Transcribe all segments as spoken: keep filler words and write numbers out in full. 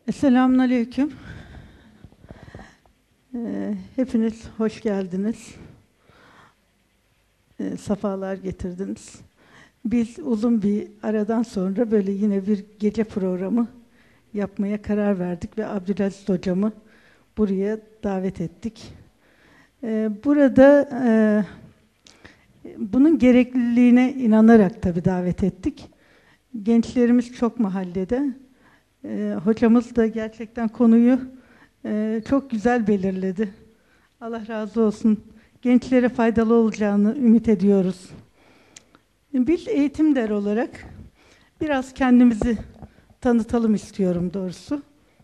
Selamünaleyküm. Ee, hepiniz hoş geldiniz. Ee, safalar getirdiniz. Biz uzun bir aradan sonra böyle yine bir gece programı yapmaya karar verdik ve Abdülaziz hocamı buraya davet ettik. Ee, burada e, bunun gerekliliğine inanarak tabii davet ettik. Gençlerimiz çok mahallede. Ee, hocamız da gerçekten konuyu e, çok güzel belirledi. Allah razı olsun. Gençlere faydalı olacağını ümit ediyoruz. Biz eğitim der olarak biraz kendimizi tanıtalım istiyorum doğrusu.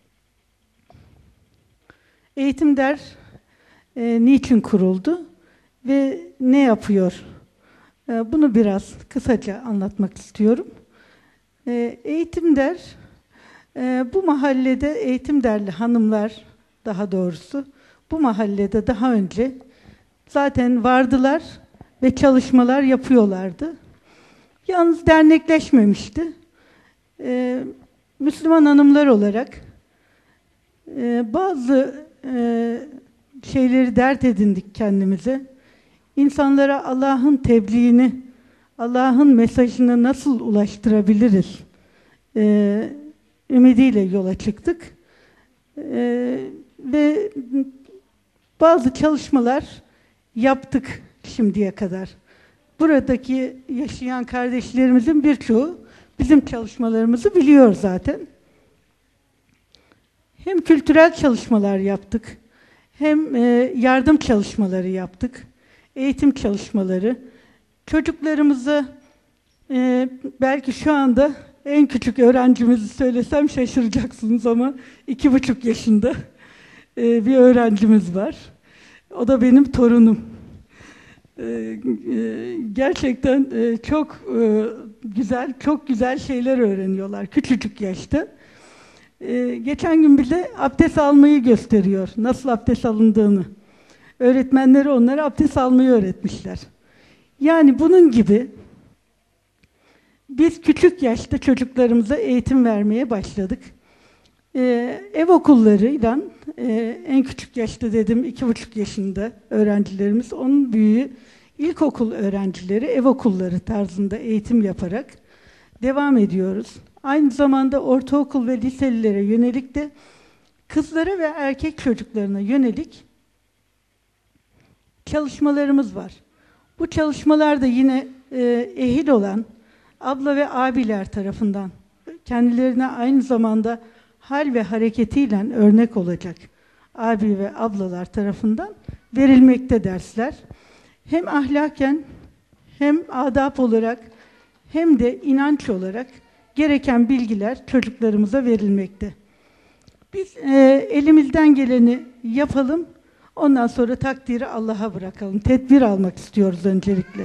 Eğitim der e, niçin kuruldu ve ne yapıyor? E, bunu biraz kısaca anlatmak istiyorum. E, eğitim der Ee, bu mahallede eğitim derli hanımlar, daha doğrusu bu mahallede daha önce zaten vardılar ve çalışmalar yapıyorlardı. Yalnız dernekleşmemişti. Ee, Müslüman hanımlar olarak e, bazı e, şeyleri dert edindik kendimize. İnsanlara Allah'ın tebliğini, Allah'ın mesajını nasıl ulaştırabiliriz? Ee, ümidiyle yola çıktık. Ee, ve bazı çalışmalar yaptık şimdiye kadar. Buradaki yaşayan kardeşlerimizin birçoğu bizim çalışmalarımızı biliyor zaten. Hem kültürel çalışmalar yaptık, hem e, yardım çalışmaları yaptık, eğitim çalışmaları. Çocuklarımıza e, belki şu anda en küçük öğrencimizi söylesem şaşıracaksınız ama iki buçuk yaşında e, bir öğrencimiz var. O da benim torunum. E, e, gerçekten e, çok e, güzel, çok güzel şeyler öğreniyorlar küçücük yaşta. E, geçen gün bile abdest almayı gösteriyor, nasıl abdest alındığını. Öğretmenleri onlara abdest almayı öğretmişler. Yani bunun gibi biz küçük yaşta çocuklarımıza eğitim vermeye başladık. Ee, ev okullarıyla, e, en küçük yaşta dedim iki buçuk yaşında öğrencilerimiz, onun büyüğü ilkokul öğrencileri ev okulları tarzında eğitim yaparak devam ediyoruz. Aynı zamanda ortaokul ve liselilere yönelik de kızlara ve erkek çocuklarına yönelik çalışmalarımız var. Bu çalışmalarda yine e, ehil olan abla ve abiler tarafından kendilerine aynı zamanda hal ve hareketiyle örnek olacak abi ve ablalar tarafından verilmekte dersler. Hem ahlaken hem adab olarak hem de inanç olarak gereken bilgiler çocuklarımıza verilmekte. Biz e, elimizden geleni yapalım, ondan sonra takdiri Allah'a bırakalım. Tedbir almak istiyoruz öncelikle.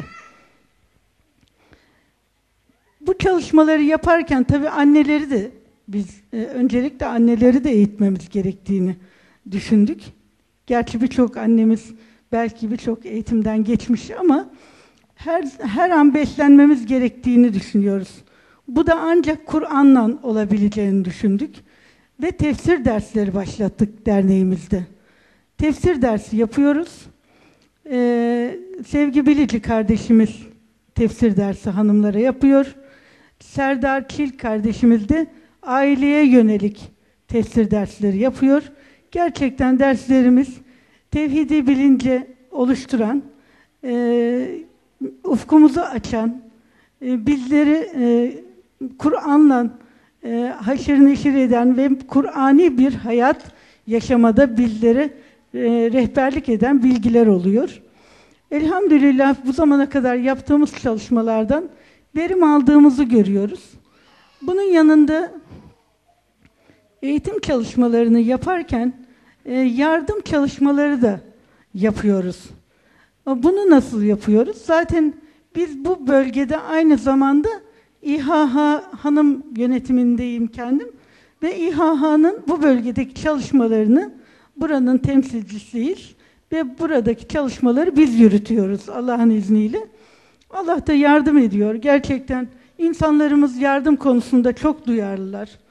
Bu çalışmaları yaparken tabii anneleri de biz e, öncelikle anneleri de eğitmemiz gerektiğini düşündük. Gerçi birçok annemiz belki birçok eğitimden geçmiş ama her her an beslenmemiz gerektiğini düşünüyoruz. Bu da ancak Kur'an'la olabileceğini düşündük ve tefsir dersleri başlattık derneğimizde. Tefsir dersi yapıyoruz. Ee, Sevgi Bilici kardeşimiz tefsir dersi hanımlara yapıyor. Serdar Çil kardeşimiz de aileye yönelik tefsir dersleri yapıyor. Gerçekten derslerimiz tevhidi bilince oluşturan, e, ufkumuzu açan, e, bizleri e, Kur'an'la e, haşır neşir eden ve Kur'ani bir hayat yaşamada bizlere e, rehberlik eden bilgiler oluyor. Elhamdülillah bu zamana kadar yaptığımız çalışmalardan verim aldığımızı görüyoruz. Bunun yanında eğitim çalışmalarını yaparken e, yardım çalışmaları da yapıyoruz. Bunu nasıl yapıyoruz? Zaten biz bu bölgede aynı zamanda İHH hanım yönetimindeyim kendim ve İHH'nın bu bölgedeki çalışmalarını buranın temsilcisiyiz ve buradaki çalışmaları biz yürütüyoruz Allah'ın izniyle. Allah da yardım ediyor. Gerçekten insanlarımız yardım konusunda çok duyarlılar.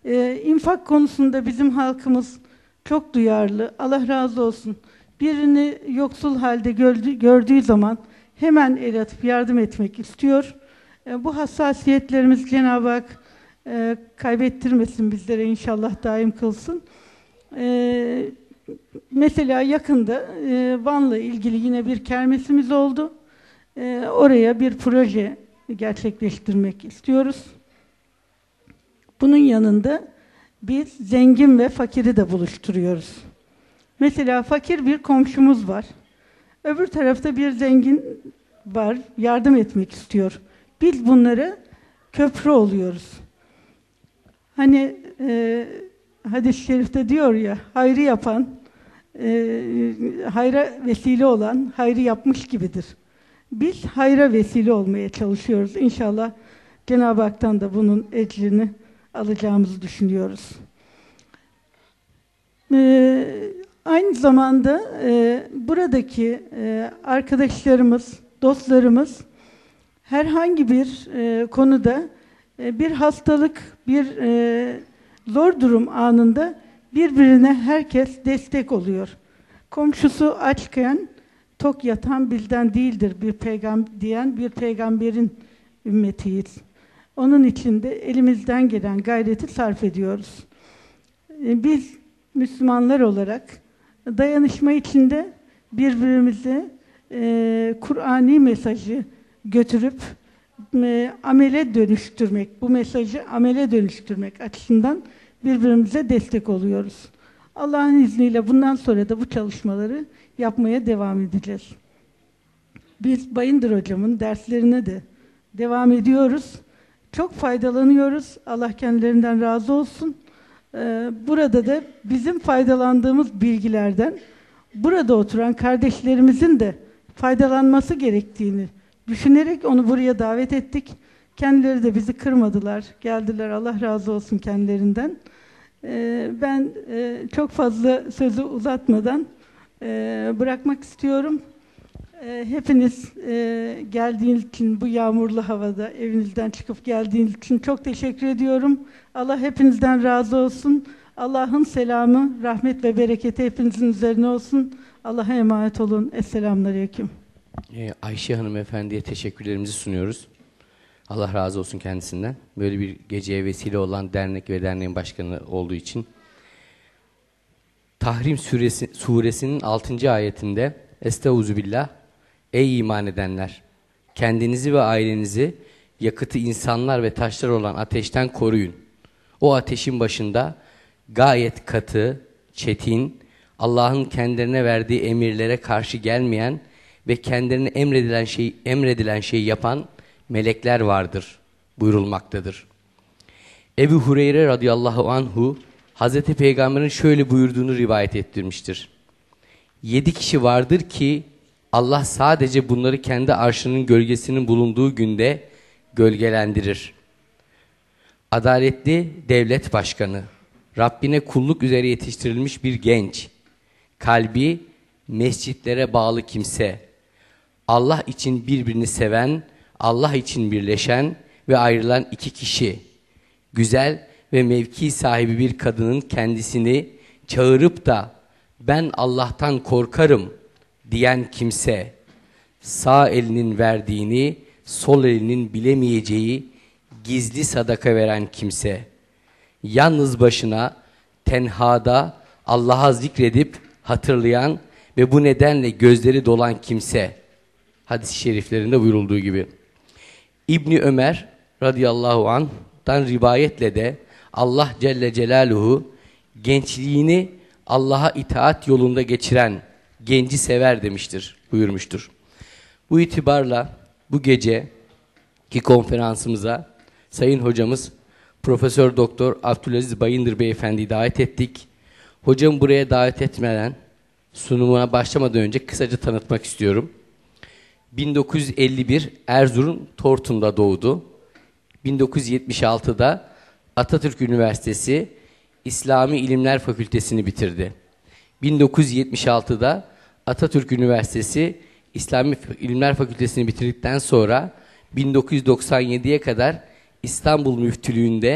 E, infak konusunda bizim halkımız çok duyarlı. Allah razı olsun. Birini yoksul halde gördü, gördüğü zaman hemen el atıp yardım etmek istiyor. E, bu hassasiyetlerimiz Cenab-ı Hak e, kaybettirmesin bizlere, inşallah daim kılsın. E, mesela yakında e, Van'la ilgili yine bir kermesimiz oldu. E, oraya bir proje gerçekleştirmek istiyoruz. Bunun yanında biz zengin ve fakiri de buluşturuyoruz. Mesela fakir bir komşumuz var. Öbür tarafta bir zengin var, yardım etmek istiyor. Biz bunlara köprü oluyoruz. Hani e, hadis-i şerifte diyor ya, hayrı yapan, e, hayra vesile olan, hayrı yapmış gibidir. Biz hayra vesile olmaya çalışıyoruz. İnşallah Cenab-ı Hak'tan da bunun ecrini alacağımızı düşünüyoruz. Ee, aynı zamanda e, buradaki e, arkadaşlarımız, dostlarımız herhangi bir e, konuda e, bir hastalık, bir e, zor durum anında birbirine herkes destek oluyor. Komşusu açken tok yatan bizden değildir bir peygamber diyen bir peygamberin ümmetiyiz. Onun için de elimizden gelen gayreti sarf ediyoruz. Biz Müslümanlar olarak dayanışma içinde birbirimize e, Kur'ani mesajı götürüp e, amele dönüştürmek, bu mesajı amele dönüştürmek açısından birbirimize destek oluyoruz. Allah'ın izniyle bundan sonra da bu çalışmaları yapmaya devam edeceğiz. Biz Bayındır Hocam'ın derslerine de devam ediyoruz. Çok faydalanıyoruz. Allah kendilerinden razı olsun. Ee, burada da bizim faydalandığımız bilgilerden burada oturan kardeşlerimizin de faydalanması gerektiğini düşünerek onu buraya davet ettik. Kendileri de bizi kırmadılar, geldiler. Allah razı olsun kendilerinden. Ee, ben e, çok fazla sözü uzatmadan e, bırakmak istiyorum. Hepiniz e, geldiğiniz için bu yağmurlu havada evinizden çıkıp geldiğiniz için çok teşekkür ediyorum. Allah hepinizden razı olsun. Allah'ın selamı, rahmet ve bereketi hepinizin üzerine olsun. Allah'a emanet olun. Esselamunaleyküm. Ee, Ayşe Hanımefendi'ye teşekkürlerimizi sunuyoruz. Allah razı olsun kendisinden. Böyle bir geceye vesile olan dernek ve derneğin başkanı olduğu için. Tahrim suresi, suresinin altıncı ayetinde Estağuzubillah. Ey iman edenler! Kendinizi ve ailenizi yakıtı insanlar ve taşlar olan ateşten koruyun. O ateşin başında gayet katı, çetin, Allah'ın kendilerine verdiği emirlere karşı gelmeyen ve kendilerine emredilen şey emredilen şeyi yapan melekler vardır buyurulmaktadır. Ebu Hureyre radıyallahu anhu Hazreti Peygamber'in şöyle buyurduğunu rivayet ettirmiştir. Yedi kişi vardır ki Allah sadece bunları kendi arşının gölgesinin bulunduğu günde gölgelendirir. Adaletli devlet başkanı, Rabbine kulluk üzere yetiştirilmiş bir genç, kalbi mescitlere bağlı kimse, Allah için birbirini seven, Allah için birleşen ve ayrılan iki kişi, güzel ve mevki sahibi bir kadının kendisini çağırıp da ben Allah'tan korkarım diyen kimse, sağ elinin verdiğini sol elinin bilemeyeceği gizli sadaka veren kimse, yalnız başına tenhada Allah'a zikredip hatırlayan ve bu nedenle gözleri dolan kimse, hadis-i şeriflerinde buyurulduğu gibi. İbni Ömer radıyallahu anh'tan rivayetle de Allah Celle Celaluhu gençliğini Allah'a itaat yolunda geçiren genci sever demiştir, buyurmuştur. Bu itibarla bu geceki konferansımıza Sayın Hocamız Profesör Doktor Abdülaziz Bayındır Beyefendi'yi davet ettik. Hocamı buraya davet etmeden sunumuna başlamadan önce kısaca tanıtmak istiyorum. bin dokuz yüz elli bir Erzurum Tortum'da doğdu. bin dokuz yüz yetmiş altıda Atatürk Üniversitesi İslami İlimler Fakültesini bitirdi. bin dokuz yüz yetmiş altıda Atatürk Üniversitesi İslami İlimler Fakültesini bitirdikten sonra bin dokuz yüz doksan yediye kadar İstanbul Müftülüğü'nde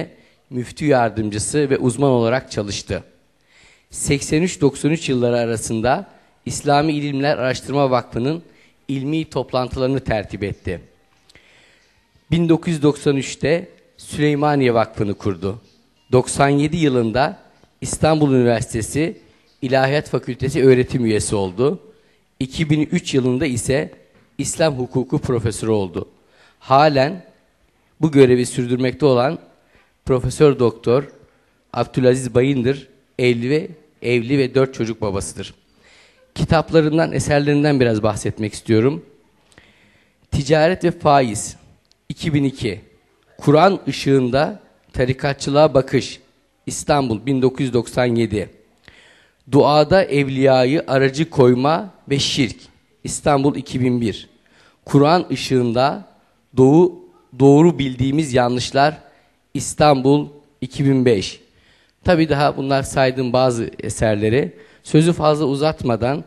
müftü yardımcısı ve uzman olarak çalıştı. seksen üç doksan üç yılları arasında İslami İlimler Araştırma Vakfı'nın ilmi toplantılarını tertip etti. bin dokuz yüz doksan üçte Süleymaniye Vakfı'nı kurdu. doksan yedi yılında İstanbul Üniversitesi İlahiyat Fakültesi öğretim üyesi oldu. iki bin üç yılında ise İslam hukuku profesörü oldu. Halen bu görevi sürdürmekte olan Profesör Doktor Abdülaziz Bayındır evli ve evli ve dört çocuk babasıdır. Kitaplarından, eserlerinden biraz bahsetmek istiyorum. Ticaret ve Faiz iki bin iki, Kur'an ışığında tarikatçılığa bakış İstanbul bin dokuz yüz doksan yedi, Duada evliyayı aracı koyma ve şirk İstanbul iki bin bir, Kur'an ışığında doğu doğru bildiğimiz yanlışlar İstanbul iki bin beş. Tabii daha bunlar saydığım bazı eserleri. Sözü fazla uzatmadan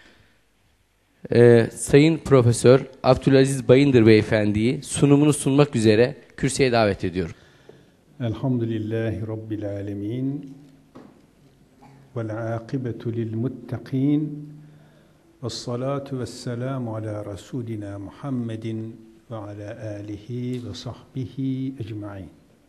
e, Sayın Profesör Abdülaziz Bayındır Beyefendi'yi sunumunu sunmak üzere kürsüye davet ediyorum. Elhamdülillahi Rabbil alemin. Vel akibetu lil muttaqin. Vessalatu vesselamu ala Resulina Muhammedin ve ala alihi ve sahbihi ecmaîn.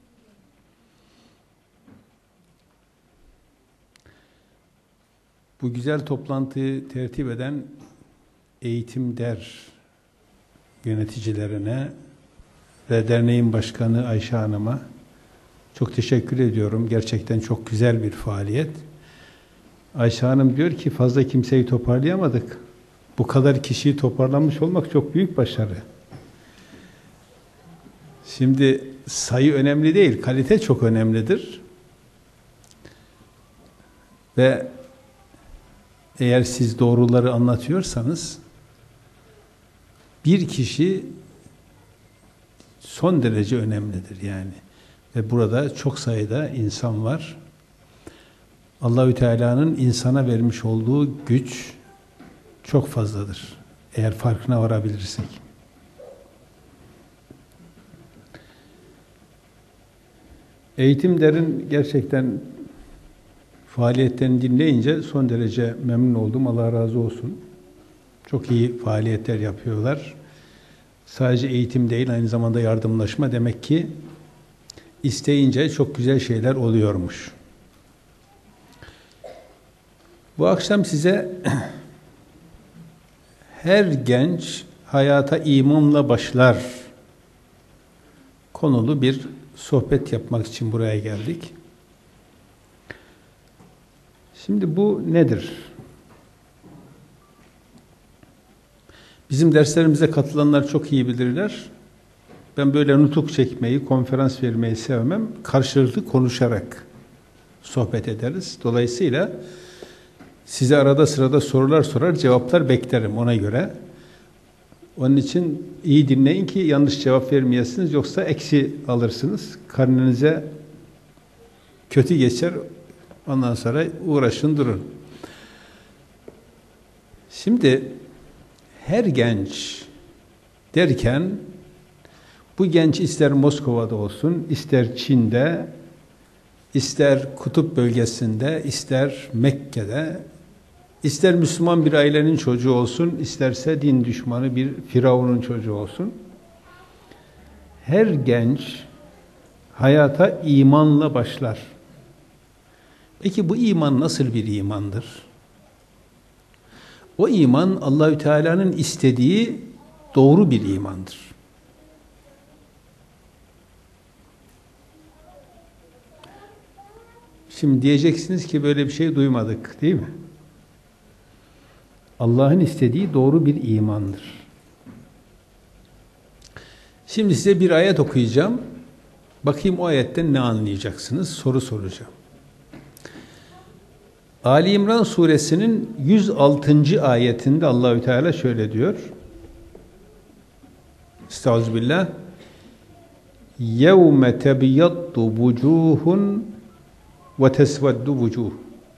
Bu güzel toplantıyı tertip eden Eğitim Der yöneticilerine ve derneğin başkanı Ayşe Hanım'a çok teşekkür ediyorum. Gerçekten çok güzel bir faaliyet. Ayşe Hanım diyor ki fazla kimseyi toparlayamadık. Bu kadar kişiyi toparlamış olmak çok büyük başarı. Şimdi sayı önemli değil, kalite çok önemlidir. Ve eğer siz doğruları anlatıyorsanız bir kişi son derece önemlidir yani. Ve burada çok sayıda insan var. Allahü Teala'nın insana vermiş olduğu güç çok fazladır. Eğer farkına varabilirsek. Eğitim Der'in gerçekten faaliyetlerini dinleyince son derece memnun oldum. Allah razı olsun. Çok iyi faaliyetler yapıyorlar. Sadece eğitim değil, aynı zamanda yardımlaşma. Demek ki isteyince çok güzel şeyler oluyormuş. Bu akşam size her genç hayata imanla başlar konulu bir sohbet yapmak için buraya geldik. Şimdi bu nedir? Bizim derslerimize katılanlar çok iyi bilirler. Ben böyle nutuk çekmeyi, konferans vermeyi sevmem. Karşılıklı konuşarak sohbet ederiz. Dolayısıyla size arada sırada sorular sorar, cevaplar beklerim ona göre. Onun için iyi dinleyin ki yanlış cevap vermeyesiniz, yoksa eksi alırsınız. Karnınıza kötü geçer, ondan sonra uğraşın durun. Şimdi her genç derken bu genç ister Moskova'da olsun, ister Çin'de, ister Kutup bölgesinde, ister Mekke'de, ister Müslüman bir ailenin çocuğu olsun, isterse din düşmanı bir Firavun'un çocuğu olsun. Her genç hayata imanla başlar. Peki bu iman nasıl bir imandır? O iman Allahü Teala'nın istediği doğru bir imandır. Şimdi diyeceksiniz ki böyle bir şey duymadık, değil mi? Allah'ın istediği doğru bir imandır. Şimdi size bir ayet okuyacağım. Bakayım o ayetten ne anlayacaksınız? Soru soracağım. Ali İmran suresinin yüz altıncı ayetinde Allahü Teala şöyle diyor. Estağfirullah. Yevme tebiyyaddu vucuhun ve tesveddu vucuh.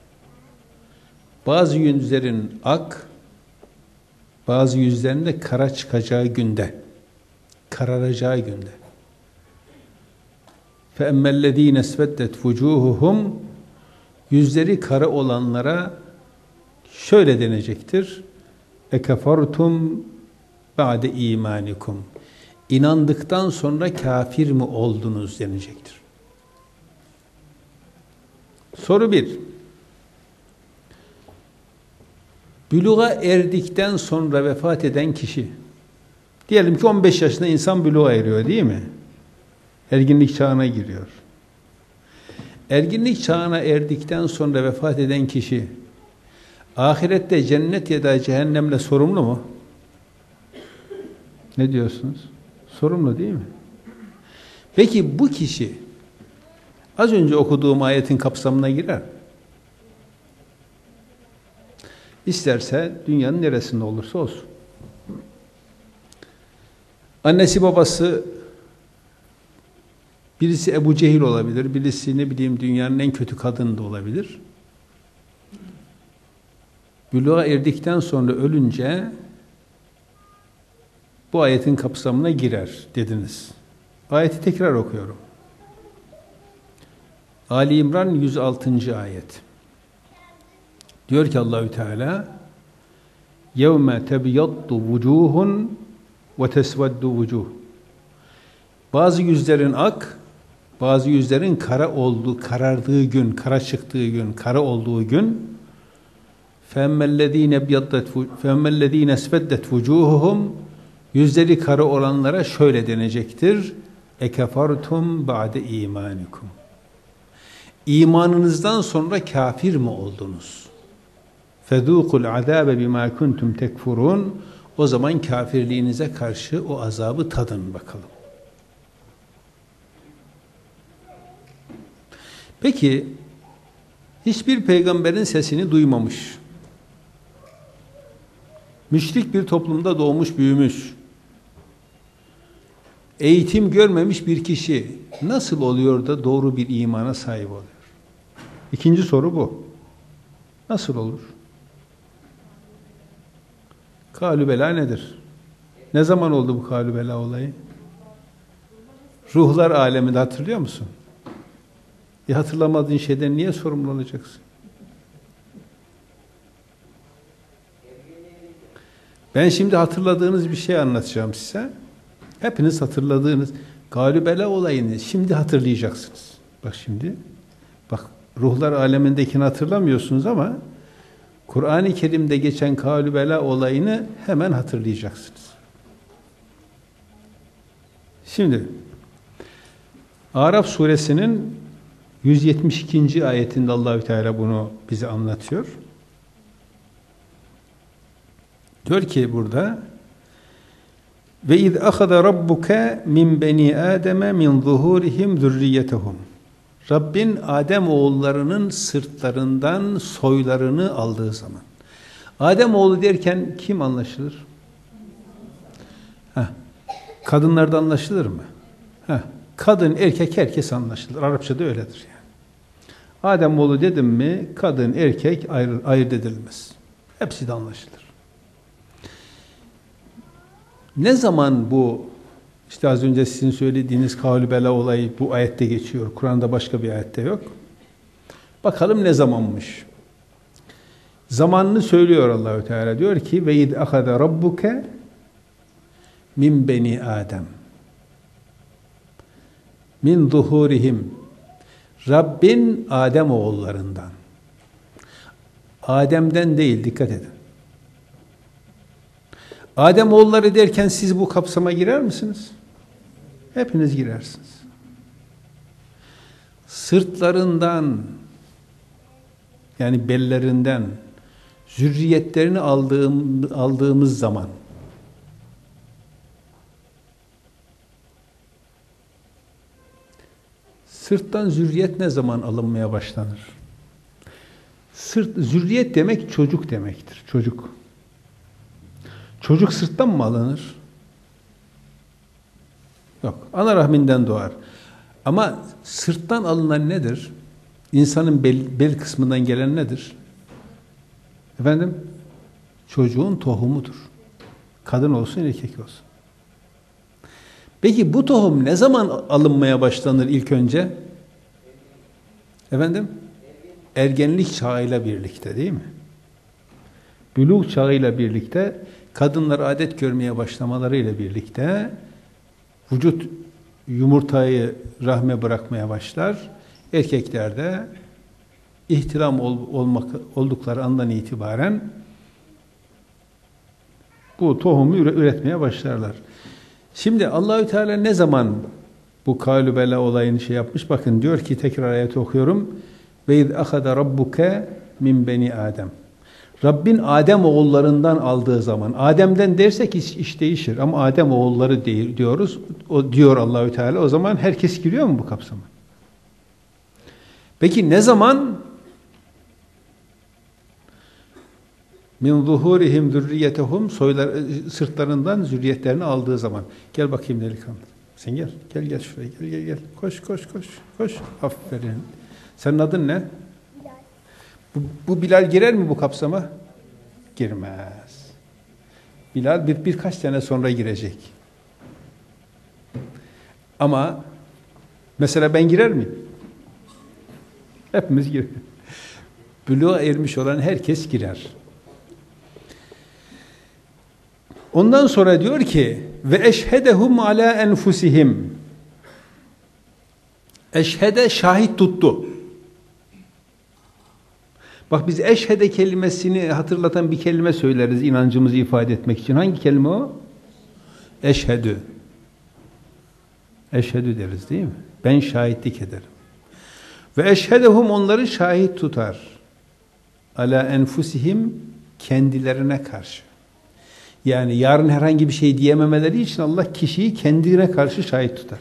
Bazı yüzlerin ak, bazı yüzlerin de kara çıkacağı günde, kararacağı günde. فَاَمَّا الَّذ۪ينَ اسْوَدَّتْ وُجُوهُهُمْ Yüzleri kara olanlara şöyle denecektir. اَكَفَرْتُمْ بَعْدَ اِيمَانِكُمْ İnandıktan sonra kafir mi oldunuz denecektir. Soru bir. Büluğa erdikten sonra vefat eden kişi, diyelim ki on beş yaşında insan büluğa eriyor değil mi? Erginlik çağına giriyor. Erginlik çağına erdikten sonra vefat eden kişi, ahirette cennet ya da cehennemle sorumlu mu? Ne diyorsunuz? Sorumlu değil mi? Peki bu kişi, az önce okuduğum ayetin kapsamına girer. İsterse dünyanın neresinde olursa olsun. Annesi babası, birisi Ebu Cehil olabilir, birisi ne bileyim dünyanın en kötü kadını da olabilir. Büluğa erdikten sonra ölünce bu ayetin kapsamına girer dediniz. Ayeti tekrar okuyorum. Ali İmran yüz altıncı ayet. Diyor ki Allahü Teala: "Yevme tebyaddu vucuhun ve tesveddu vucuh." Bazı yüzlerin ak, bazı yüzlerin kara olduğu, karardığı gün, kara çıktığı gün, kara olduğu gün فَاَمَّا الَّذ۪ينَ اسْفَدَّتْ وُجُوهُهُمْ Yüzleri kara olanlara şöyle denecektir: اَكَفَرْتُمْ بَعْدَ اِيمَانِكُمْ İmanınızdan sonra kafir mi oldunuz? فَذُوقُ الْعَذَابَ بِمَا كُنْتُمْ تَكْفُرُونَ O zaman kafirliğinize karşı o azabı tadın bakalım. Peki, hiçbir peygamberin sesini duymamış, müşrik bir toplumda doğmuş büyümüş, eğitim görmemiş bir kişi nasıl oluyor da doğru bir imana sahip oluyor? İkinci soru bu. Nasıl olur? Kalübela nedir? Ne zaman oldu bu kalübela olayı? Ruhlar aleminde hatırlıyor musun? E hatırlamadığın şeyden niye sorumlu olacaksın? Ben şimdi hatırladığınız bir şey anlatacağım size. Hepiniz hatırladığınız Kalübela olayını şimdi hatırlayacaksınız. Bak şimdi, bak ruhlar alemindekini hatırlamıyorsunuz ama Kur'an-ı Kerim'de geçen Kalübela olayını hemen hatırlayacaksınız. Şimdi Araf suresinin yüz yetmiş ikinci ayetinde Allahü Teala bunu bize anlatıyor. Diyor ki burada: ve iz ahada rabbuke min beni ademe min zuhurihim zurriyetehum. Rabbin Adem oğullarının sırtlarından soylarını aldığı zaman. Adem oğlu derken kim anlaşılır? Heh. Kadınlarda anlaşılır mı? Heh. Kadın, erkek, herkes anlaşılır. Arapçada öyledir yani. Adem oğlu dedim mi kadın, erkek ayrı, ayırt edilmez. Hepsi de anlaşılır. Ne zaman bu, işte az önce sizin söylediğiniz Kalübela olayı bu ayette geçiyor. Kur'an'da başka bir ayette yok. Bakalım ne zamanmış. Zamanını söylüyor Allahü Teala. Diyor ki: ve id ahada rabbuke min beni Adem min zuhurihim. Rabbin Adem oğullarından. Adem'den değil, dikkat edin. Adem oğulları derken siz bu kapsama girer misiniz? Hepiniz girersiniz. Sırtlarından, yani bellerinden zürriyetlerini aldığım, aldığımız zaman sırttan zürriyet ne zaman alınmaya başlanır? Sırt, zürriyet demek çocuk demektir. Çocuk. Çocuk sırttan mı alınır? Yok. Ana rahminden doğar. Ama sırttan alınan nedir? İnsanın bel, bel kısmından gelen nedir? Efendim? Çocuğun tohumudur. Kadın olsun, erkek olsun. Peki bu tohum ne zaman alınmaya başlanır ilk önce? Efendim? Ergenlik çağıyla birlikte değil mi? Bülûg çağıyla birlikte, kadınlar adet görmeye başlamalarıyla birlikte vücut yumurtayı rahme bırakmaya başlar. Erkekler de ihtilam ol, olmak, oldukları andan itibaren bu tohumu üretmeye başlarlar. Şimdi Allahü Teala ne zaman bu kâlü bela olayını şey yapmış? Bakın diyor ki, tekrar ayeti okuyorum. Ve iz ahada rabbuke min beni Adem. Rabbin Adem oğullarından aldığı zaman, Adem'den dersek iş, iş değişir ama Adem oğulları değil, diyoruz. O diyor Allahü Teala. O zaman herkes giriyor mu bu kapsama? Peki ne zaman? Min zuhurihim zürriyetehum, soylar sırtlarından zürriyetlerini aldığı zaman. Gel bakayım delikanlı. Sen gel. Gel gel şuraya. Gel gel gel. Koş koş koş. Koş. Aferin. Senin adın ne? Bu, bu Bilal girer mi bu kapsama? Girmez. Bilal bir birkaç sene sonra girecek. Ama mesela ben girer miyim? Hepimiz girer. Buluğa ermiş olan herkes girer. Ondan sonra diyor ki ve eşhedehum ala enfusihim. Eşhede şahit tuttu. Bak biz eşhede kelimesini hatırlatan bir kelime söyleriz inancımızı ifade etmek için. Hangi kelime o? Eşhedü. Eşhedü deriz değil mi? Ben şahitlik ederim. Ve eşhedehum, onları şahit tutar. Ala enfusihim, kendilerine karşı. Yani yarın herhangi bir şey diyememeleri için Allah kişiyi kendine karşı şahit tutar.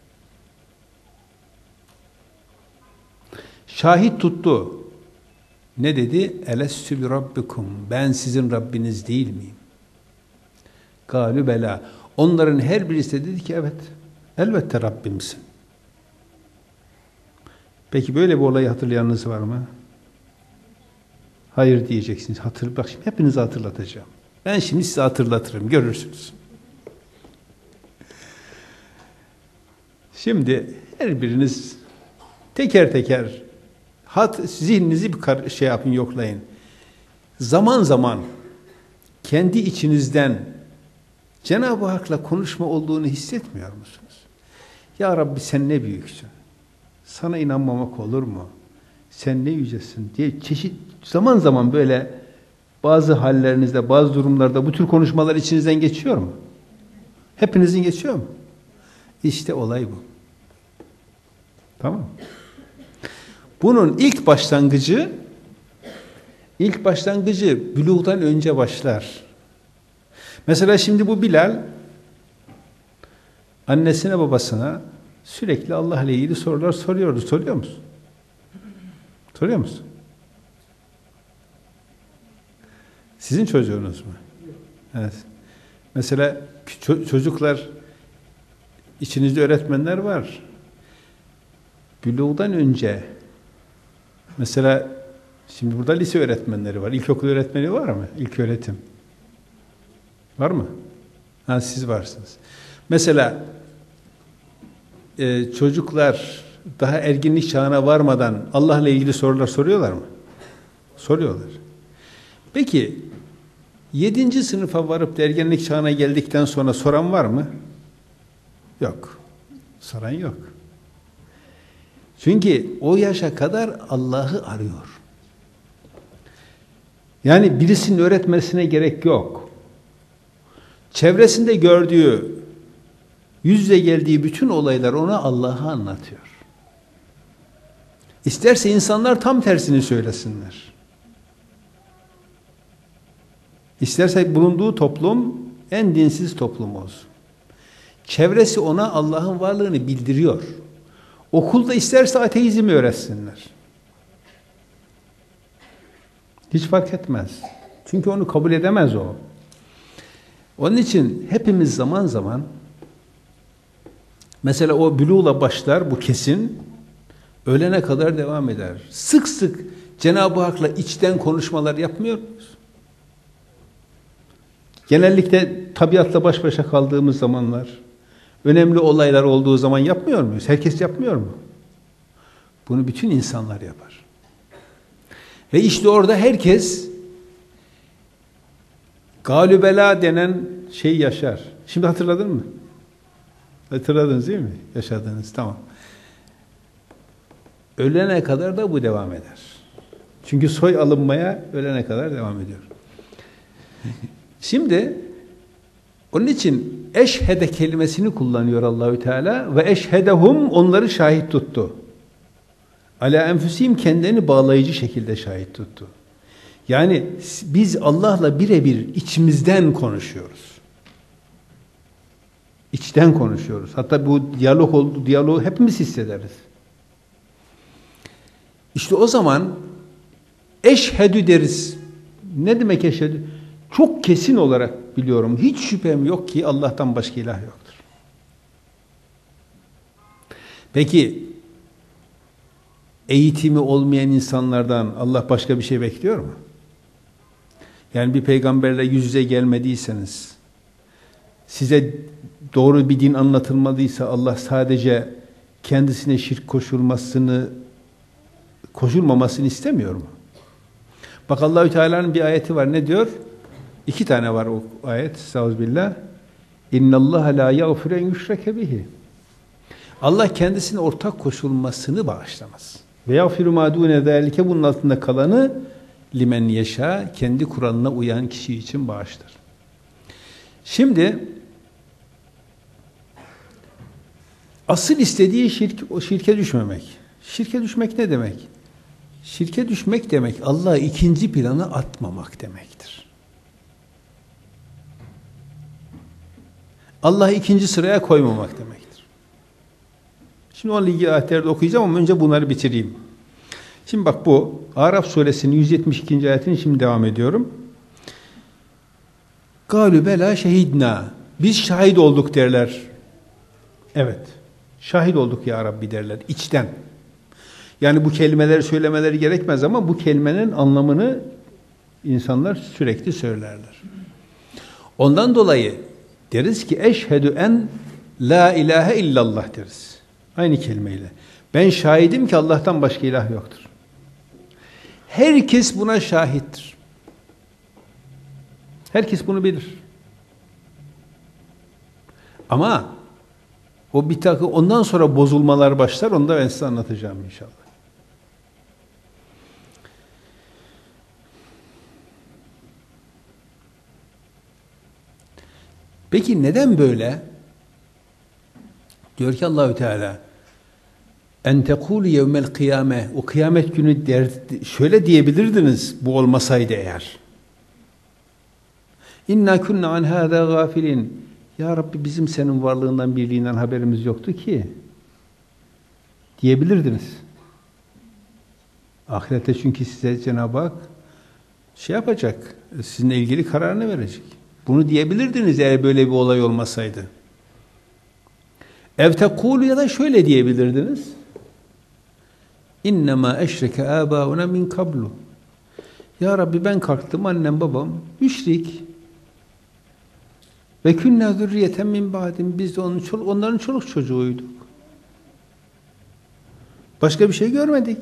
Şahit tuttu. Ne dedi? Elestü bi rabbikum. Ben sizin Rabbiniz değil miyim? Kâlü bela. Onların her birisi dedi ki evet. Elbette Rabbimsin. Peki böyle bir olayı hatırlayanınız var mı? Hayır diyeceksiniz. Hatır, bak şimdi hepinizi hatırlatacağım. Ben şimdi size hatırlatırım. Görürsünüz. Şimdi her biriniz teker teker hat, zihninizi bir şey yapın, yoklayın. Zaman zaman kendi içinizden Cenab-ı Hak'la konuşma olduğunu hissetmiyor musunuz? Ya Rabbi sen ne büyüksün. Sana inanmamak olur mu? Sen ne yücesin diye çeşit zaman zaman böyle bazı hallerinizde, bazı durumlarda bu tür konuşmalar içinizden geçiyor mu? Hepinizin geçiyor mu? İşte olay bu. Tamam. Bunun ilk başlangıcı ilk başlangıcı bülûğdan önce başlar. Mesela şimdi bu Bilal annesine babasına sürekli Allah ile ilgili sorular soruyordu. Soruyor musun? Soruyor musun? Sizin çocuğunuz mu? Evet. Mesela çocuklar, içinizde öğretmenler var. Bülûğdan önce mesela şimdi burada lise öğretmenleri var. İlkokul öğretmeni var mı? İlk öğretim. Var mı? Ha, siz varsınız. Mesela e, çocuklar daha erginlik çağına varmadan Allah'la ilgili sorular soruyorlar mı? Soruyorlar. Peki yedinci sınıfa varıp da ergenlik çağına geldikten sonra soran var mı? Yok. Soran yok. Çünkü o yaşa kadar Allah'ı arıyor. Yani birisinin öğretmesine gerek yok. Çevresinde gördüğü, yüz yüze geldiği bütün olaylar ona Allah'ı anlatıyor. İsterse insanlar tam tersini söylesinler. İsterse bulunduğu toplum en dinsiz toplum olsun. Çevresi ona Allah'ın varlığını bildiriyor. Okulda isterse ateizmi öğretsinler. Hiç fark etmez. Çünkü onu kabul edemez o. Onun için hepimiz zaman zaman mesela o bülûğla başlar, bu kesin, ölene kadar devam eder. Sık sık Cenab-ı Hak'la içten konuşmalar yapmıyor muyuz? Genellikle tabiatla baş başa kaldığımız zamanlar, Önemli olaylar olduğu zaman yapmıyor muyuz? Herkes yapmıyor mu? Bunu bütün insanlar yapar. Ve işte orada herkes galübela denen şey yaşar. Şimdi hatırladın mı? Hatırladınız değil mi? Yaşadınız, tamam. Ölene kadar da bu devam eder. Çünkü soy alınmaya ölene kadar devam ediyor. Şimdi onun için eşhede kelimesini kullanıyor Allahü Teala ve eşhedehum, onları şahit tuttu. Ala enfüsihim, kendilerini bağlayıcı şekilde şahit tuttu. Yani biz Allah'la birebir içimizden konuşuyoruz. İçten konuşuyoruz. Hatta bu diyalog oldu, diyaloğu hepimiz hissederiz. İşte o zaman eşhedü deriz. Ne demek eşhedü? Çok kesin olarak biliyorum. Hiç şüphem yok ki Allah'tan başka ilah yoktur. Peki eğitimi olmayan insanlardan Allah başka bir şey bekliyor mu? Yani bir peygamberle yüz yüze gelmediyseniz, size doğru bir din anlatılmadıysa Allah sadece kendisine şirk koşulmasını koşulmamasını istemiyor mu? Bak Allahü Teala'nın bir ayeti var. Ne diyor? İki tane var o ayet. Estağfirullah. İnnallaha la yağfiru en yüşreke bihi. Allah kendisine ortak koşulmasını bağışlamaz. Ve yağfiru ma dune zalike, bunun altında kalanı limen yeşâ, kendi kuralına uyan kişi için bağışlar. Şimdi asıl istediği şirk, o şirke düşmemek. Şirke düşmek ne demek? Şirke düşmek demek Allah'ı ikinci plana atmamak demektir. Allah'ı ikinci sıraya koymamak demektir. Şimdi onunla ilgili ayetlerde okuyacağım ama önce bunları bitireyim. Şimdi bak, bu Araf suresinin yüz yetmiş ikinci ayetini şimdi devam ediyorum. Galü bela şehidna. Biz şahit olduk derler. Evet. Şahit olduk ya Rabbi derler içten. Yani bu kelimeleri söylemeleri gerekmez ama bu kelimenin anlamını insanlar sürekli söylerler. Ondan dolayı deriz ki eşhedü en la ilahe illallah deriz. Aynı kelimeyle. Ben şahidim ki Allah'tan başka ilah yoktur. Herkes buna şahittir. Herkes bunu bilir. Ama o bir takım ondan sonra bozulmalar başlar. Onu da ben size anlatacağım inşallah. Peki neden böyle? Diyor ki Allahü Teala en tekulu yevmel kıyame, o kıyamet günü der, şöyle diyebilirdiniz bu olmasaydı eğer. İnna kunna an hâzâ gâfilin. Ya Rabbi, bizim senin varlığından, birliğinden haberimiz yoktu ki diyebilirdiniz. Ahirette çünkü size Cenab-ı Hak şey yapacak, sizinle ilgili kararını verecek. Bunu diyebilirdiniz eğer böyle bir olay olmasaydı. Ev tekulu, ya da şöyle diyebilirdiniz. İnnemâ eşreke âbâuna min kablu. Ya Rabbi, ben kalktım, annem babam müşrik. Ve künnâ zürriyeten min ba'dim. Biz de onun, onların çoluk çocuğuyduk. Başka bir şey görmedik.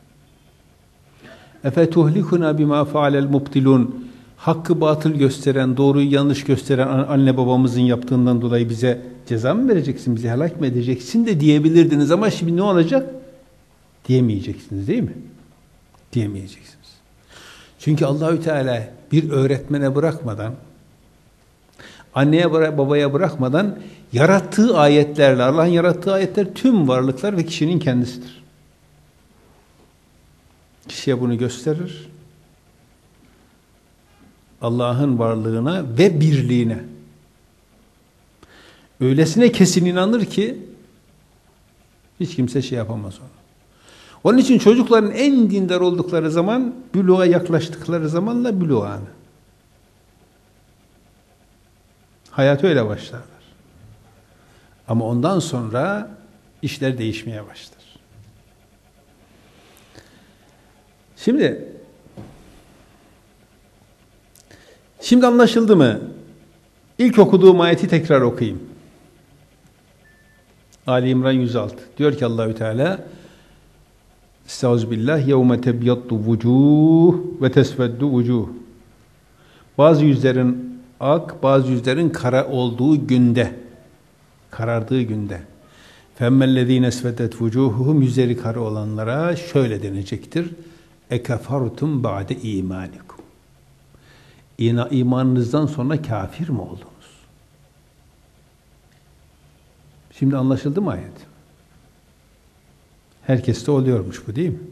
Efe tuhlikuna bima fa'alel mubtilun. Hakkı batıl gösteren, doğruyu yanlış gösteren anne babamızın yaptığından dolayı bize ceza mı vereceksin, bizi helak mı edeceksin de diyebilirdiniz ama şimdi ne olacak? Diyemeyeceksiniz, değil mi? Diyemeyeceksiniz. Çünkü Allahü Teala bir öğretmene bırakmadan, anneye babaya bırakmadan yarattığı ayetlerle, Allah'ın yarattığı ayetler tüm varlıklar ve kişinin kendisidir. Kişiye bunu gösterir. Allah'ın varlığına ve birliğine. Öylesine kesin inanır ki hiç kimse şey yapamaz onu. Onun için çocukların en dindar oldukları zaman, büluğa yaklaştıkları zamanla büluğa anı. Hayat öyle başlarlar. Ama ondan sonra işler değişmeye başlar. Şimdi Şimdi anlaşıldı mı? İlk okuduğum ayeti tekrar okuyayım. Ali İmran yüz altı. Diyor ki Allahü Teala Estağfirullah yevme tebyaddu vucuh ve tesveddu vucuh. Bazı yüzlerin ak, bazı yüzlerin kara olduğu günde, karardığı günde. Femmellezîne esvedet vucuhuhum, yüzleri kara olanlara şöyle denecektir. Ekefertum ba'de imanikum. İna, imanınızdan sonra kafir mi oldunuz? Şimdi anlaşıldı mı ayet? Herkeste oluyormuş bu, değil mi?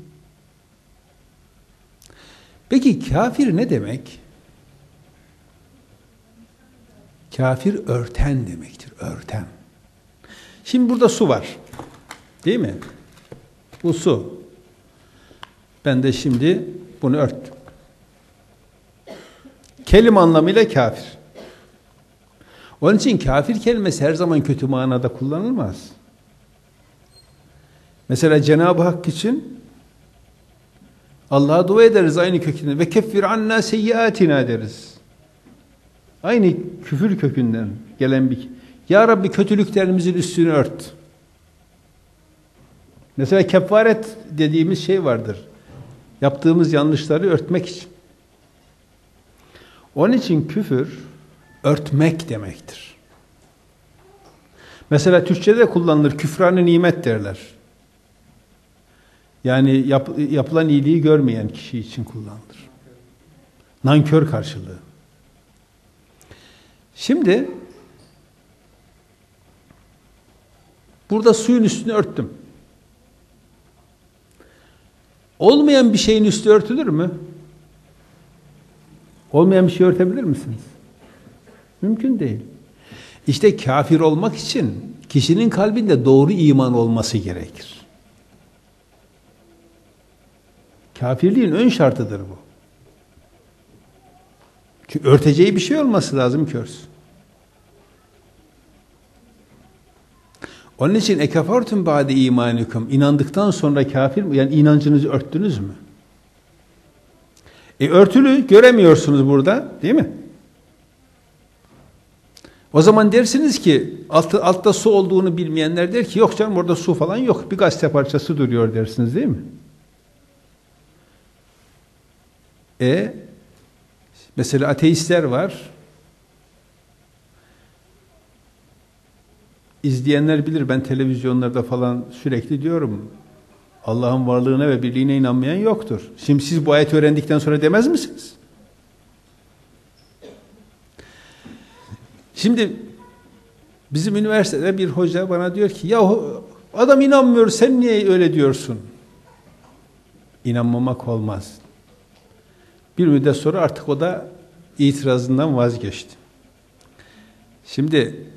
Peki kafir ne demek? Kafir örten demektir, örten. Şimdi burada su var, değil mi? Bu su. Ben de şimdi bunu örttüm. Kelime anlamıyla kafir. Onun için kafir kelimesi her zaman kötü manada kullanılmaz. Mesela Cenab-ı Hak için Allah'a dua ederiz aynı kökünden. Ve keffir anna seyyiatina deriz. Aynı küfür kökünden gelen bir. Ya Rabbi kötülüklerimizin üstünü ört. Mesela kefaret dediğimiz şey vardır. Yaptığımız yanlışları örtmek için. Onun için küfür örtmek demektir. Mesela Türkçe'de kullanılır. Küfran-ı nimet derler. Yani yap, yapılan iyiliği görmeyen kişi için kullanılır. Nankör karşılığı. Şimdi burada suyun üstünü örttüm. Olmayan bir şeyin üstü örtülür mü? Olmayan bir şey örtebilir misiniz? Mümkün değil. İşte kafir olmak için kişinin kalbinde doğru iman olması gerekir. Kafirliğin ön şartıdır bu. Çünkü örteceği bir şey olması lazım ki örsün. Onun için ekafartum ba'de imanikum, inandıktan sonra kafir mi? Yani inancınızı örttünüz mü? E örtülü göremiyorsunuz burada, değil mi? O zaman dersiniz ki altta, altta su olduğunu bilmeyenler der ki yok canım orada su falan yok. Bir gazete parçası duruyor dersiniz, değil mi? E mesela ateistler var. İzleyenler bilir, ben televizyonlarda falan sürekli diyorum. Allah'ın varlığına ve birliğine inanmayan yoktur. Şimdi siz bu ayeti öğrendikten sonra demez misiniz? Şimdi bizim üniversitede bir hoca bana diyor ki ya adam inanmıyor, sen niye öyle diyorsun? İnanmamak olmaz. Bir müddet sonra artık o da itirazından vazgeçti. Şimdi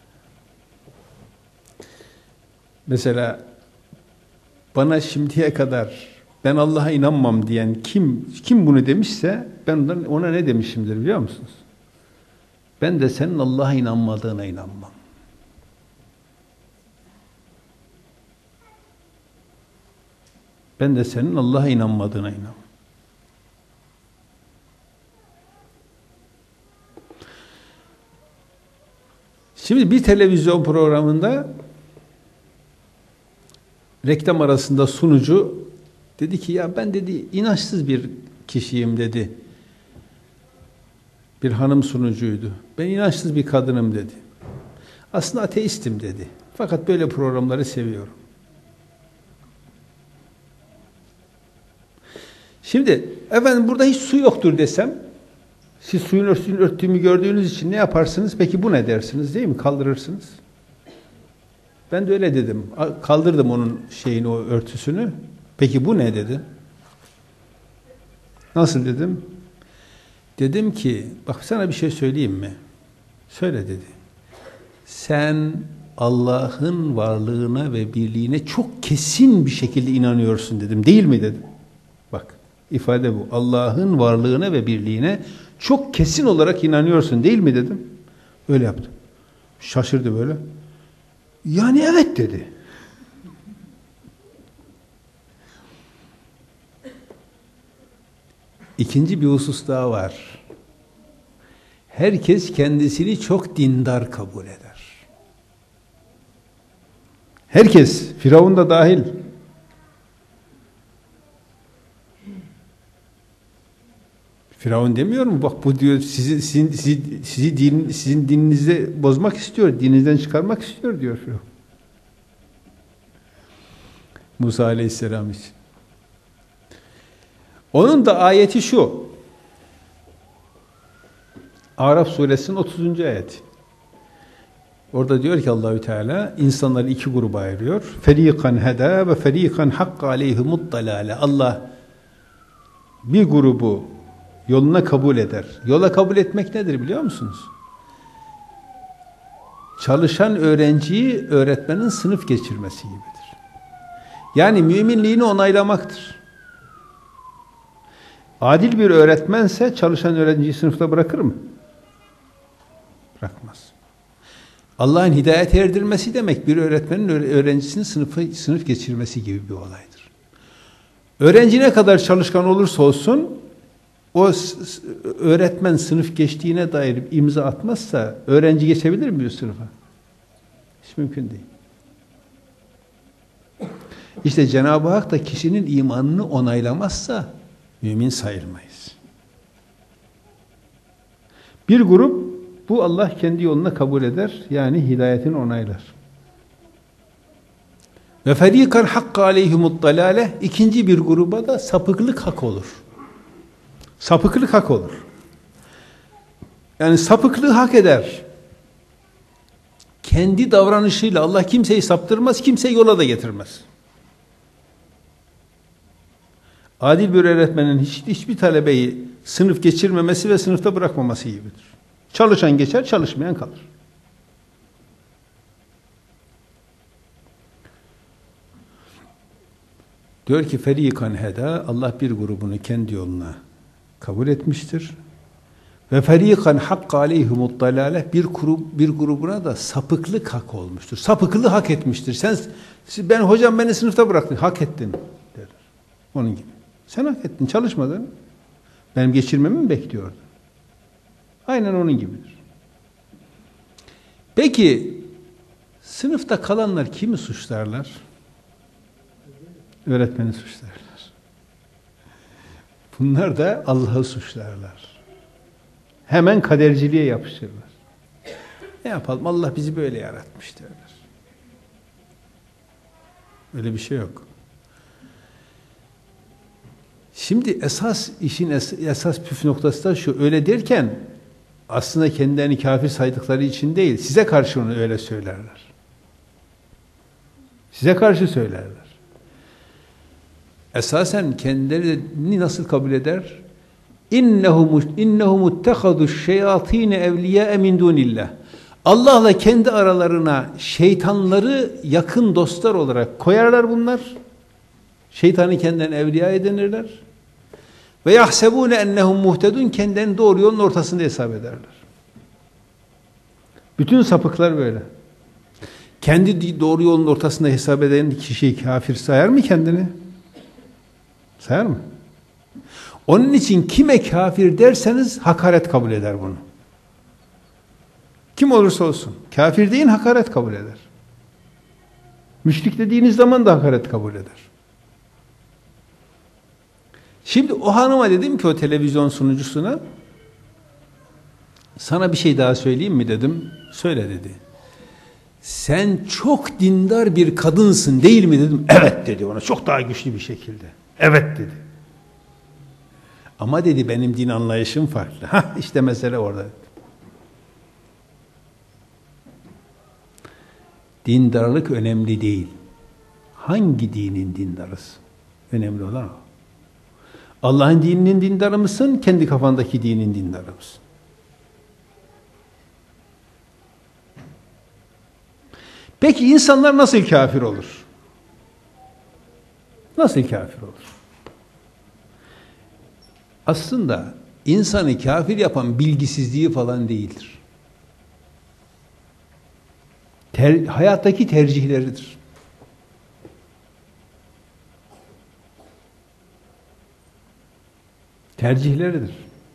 mesela bana şimdiye kadar ben Allah'a inanmam diyen kim kim bunu demişse ben ona ne demişimdir biliyor musunuz? Ben de senin Allah'a inanmadığına inanmam. Ben de senin Allah'a inanmadığına inanmam. Şimdi bir televizyon programında reklam arasında sunucu dedi ki ya ben dedi inançsız bir kişiyim dedi. Bir hanım sunucuydu. Ben inançsız bir kadınım dedi. Aslında ateistim dedi. Fakat böyle programları seviyorum. Şimdi efendim burada hiç su yoktur desem, siz suyun üstünü örttüğümü gördüğünüz için ne yaparsınız? Peki bu ne dersiniz, değil mi? Kaldırırsınız. Ben de öyle dedim. Kaldırdım onun şeyini, o örtüsünü. Peki bu ne dedi? Nasıl dedim? Dedim ki, bak sana bir şey söyleyeyim mi? Söyle dedi. Sen Allah'ın varlığına ve birliğine çok kesin bir şekilde inanıyorsun dedim. Değil mi dedim. Bak, ifade bu. Allah'ın varlığına ve birliğine çok kesin olarak inanıyorsun değil mi dedim. Öyle yaptı. Şaşırdı böyle. Yani evet dedi. İkinci bir husus daha var. Herkes kendisini çok dindar kabul eder. Herkes, Firavun da dahil. Firavun demiyor mu? Bak bu diyor sizi sizin sizi, sizi din, sizin dininizi bozmak istiyor, dininizden çıkarmak istiyor diyor Firavun. Musa Aleyhisselam için. Onun da ayeti şu. Araf suresinin otuzuncu ayeti. Orada diyor ki Allahü Teala insanları iki gruba ayırıyor. Ferikan heda ve ferikan hakka aleyhimud dalale. Allah bir grubu yoluna kabul eder. Yola kabul etmek nedir biliyor musunuz? Çalışan öğrenciyi öğretmenin sınıf geçirmesi gibidir. Yani müminliğini onaylamaktır. Adil bir öğretmense çalışan öğrenciyi sınıfta bırakır mı? Bırakmaz. Allah'ın hidayet erdirmesi demek bir öğretmenin öğrencisini sınıfı, sınıf geçirmesi gibi bir olaydır. Öğrenci ne kadar çalışkan olursa olsun o öğretmen sınıf geçtiğine dair imza atmazsa öğrenci geçebilir mi bir sınıfa? Hiç mümkün değil. İşte Cenab-ı Hak da kişinin imanını onaylamazsa mümin sayılmayız. Bir grup bu Allah kendi yoluna kabul eder. Yani hidayetini onaylar. Ve ferikan hakka aleyhimud dalale. İkinci bir gruba da sapıklık hak olur. Sapıklık hak olur. Yani sapıklığı hak eder. Kendi davranışıyla Allah kimseyi saptırmaz, kimseyi yola da getirmez. Adil bir öğretmenin hiç, hiçbir talebeyi sınıf geçirmemesi ve sınıfta bırakmaması gibidir. Çalışan geçer, çalışmayan kalır. Diyor ki ferikan heda, Allah bir grubunu kendi yoluna kabul etmiştir. Ve ferikan hakka aleyhimud dalale, bir grup bir grubuna da sapıklık hak olmuştur. Sapıklığı hak etmiştir. Sen ben hocam beni sınıfta bıraktın, hak ettin der. Onun gibi. Sen hak ettin, çalışmadın. Benim geçirmemi mi bekliyordun? Aynen onun gibidir. Peki sınıfta kalanlar kimi suçlarlar? Öğretmeni suçlarlar. Bunlar da Allah'ı suçlarlar. Hemen kaderciliğe yapışırlar. Ne yapalım? Allah bizi böyle yaratmış derler. Öyle bir şey yok. Şimdi esas işin es esas püf noktası da şu. Öyle derken aslında kendilerini kafir saydıkları için değil, size karşı onu öyle söylerler. Size karşı söylerler. Esasen kendilerini nasıl kabul eder? İnnehum innehum ittahadu'ş şeyatin evliya min dunillah. Allah'la kendi aralarına şeytanları yakın dostlar olarak koyarlar bunlar. Şeytanı kendilerine evliya edinirler. Ve yahsebune ennehum muhtedun, kendilerini doğru yolun ortasında hesap ederler. Bütün sapıklar böyle. Kendi doğru yolun ortasında hesap eden kişiyi kafir sayar mı kendini? Sayar mı? Onun için kime kafir derseniz hakaret kabul eder bunu. Kim olursa olsun. Kafir deyin, hakaret kabul eder. Müşrik dediğiniz zaman da hakaret kabul eder. Şimdi o hanıma dedim ki o televizyon sunucusuna, sana bir şey daha söyleyeyim mi dedim. Söyle dedi. Sen çok dindar bir kadınsın değil mi dedim. Evet dedi ona çok daha güçlü bir şekilde. Evet dedi. Ama dedi benim din anlayışım farklı. Hah işte mesele orada. Dindarlık önemli değil. Hangi dinin dindarız? Önemli olan o. Allah'ın dininin dindarı mısın? Kendi kafandaki dinin dindarı mısın? Peki insanlar nasıl kafir olur? Nasıl kafir olur? Aslında insanı kafir yapan bilgisizliği falan değildir. Ter, hayattaki tercihleridir. Tercihleridir.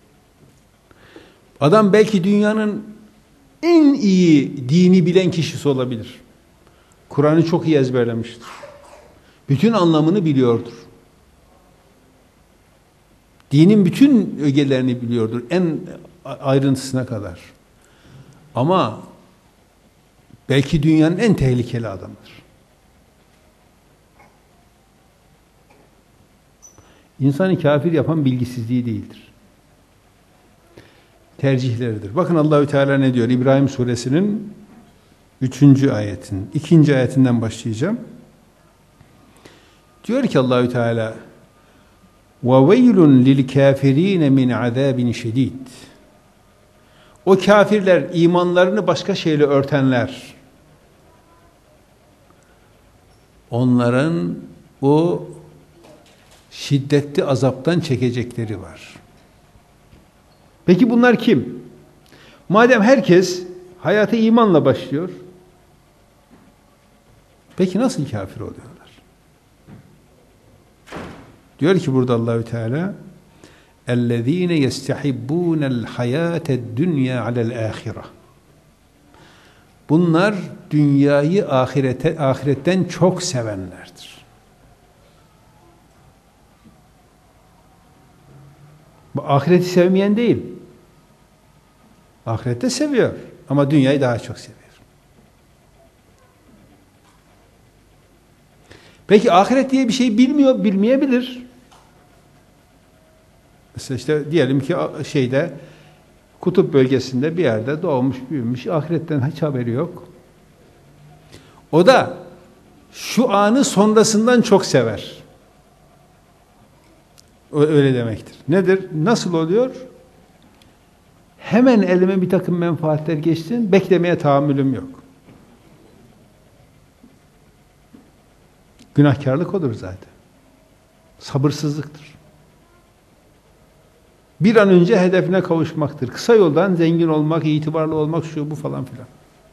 Adam belki dünyanın en iyi dini bilen kişisi olabilir. Kur'an'ı çok iyi ezberlemiştir. Bütün anlamını biliyordur. Dinin bütün ögelerini biliyordur. En ayrıntısına kadar. Ama belki dünyanın en tehlikeli adamıdır. İnsanı kafir yapan bilgisizliği değildir. Tercihleridir. Bakın Allahü Teala ne diyor? İbrahim suresinin üçüncü ayetin, ikinci ayetinden başlayacağım. Diyor ki Allahü Teala: وَوَيْلٌ لِلْكَافِر۪ينَ مِنْ عَذَابٍ شَد۪يدٍ. O kafirler, imanlarını başka şeyle örtenler, onların o şiddetli azaptan çekecekleri var. Peki bunlar kim? Madem herkes hayata imanla başlıyor, peki nasıl kafir oluyorlar? Diyor ki burada Allahü Teala: اَلَّذ۪ينَ يَسْتَحِبُّونَ الْحَيَاةَ الدُّنْيَا عَلَى الْآخِرَةِ. Bunlar dünyayı ahirete, ahiretten çok sevenlerdir. Bu ahireti sevmeyen değil. Ahirette seviyor ama dünyayı daha çok seviyor. Peki ahiret diye bir şey bilmiyor, bilmeyebilir. Mesela işte diyelim ki şeyde, kutup bölgesinde bir yerde doğmuş, büyümüş, ahiretten hiç haberi yok. O da şu anı sonrasından çok sever. Öyle demektir. Nedir? Nasıl oluyor? Hemen elime bir takım menfaatler geçsin, beklemeye tahammülüm yok. Günahkarlık odur zaten. Sabırsızlıktır. Bir an önce hedefine kavuşmaktır. Kısa yoldan zengin olmak, itibarlı olmak, şu bu falan filan.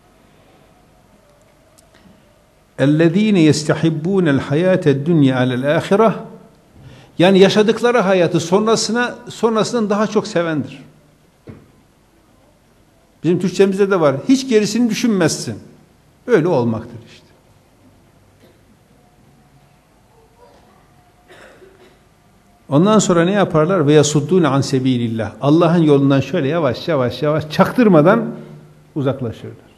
اَلَّذ۪ينَ يَسْتَحِبُّونَ الْحَيَاةَ الدُّنْيَا عَلَى الْآخِرَةِ. Yani yaşadıkları hayatı sonrasına sonrasından daha çok sevendir. Bizim Türkçemizde de var. Hiç gerisini düşünmezsin. Öyle olmaktır işte. Ondan sonra ne yaparlar? Ve yasuddûne an sebilillah. Allah'ın yolundan şöyle yavaş yavaş yavaş çaktırmadan uzaklaşırlar.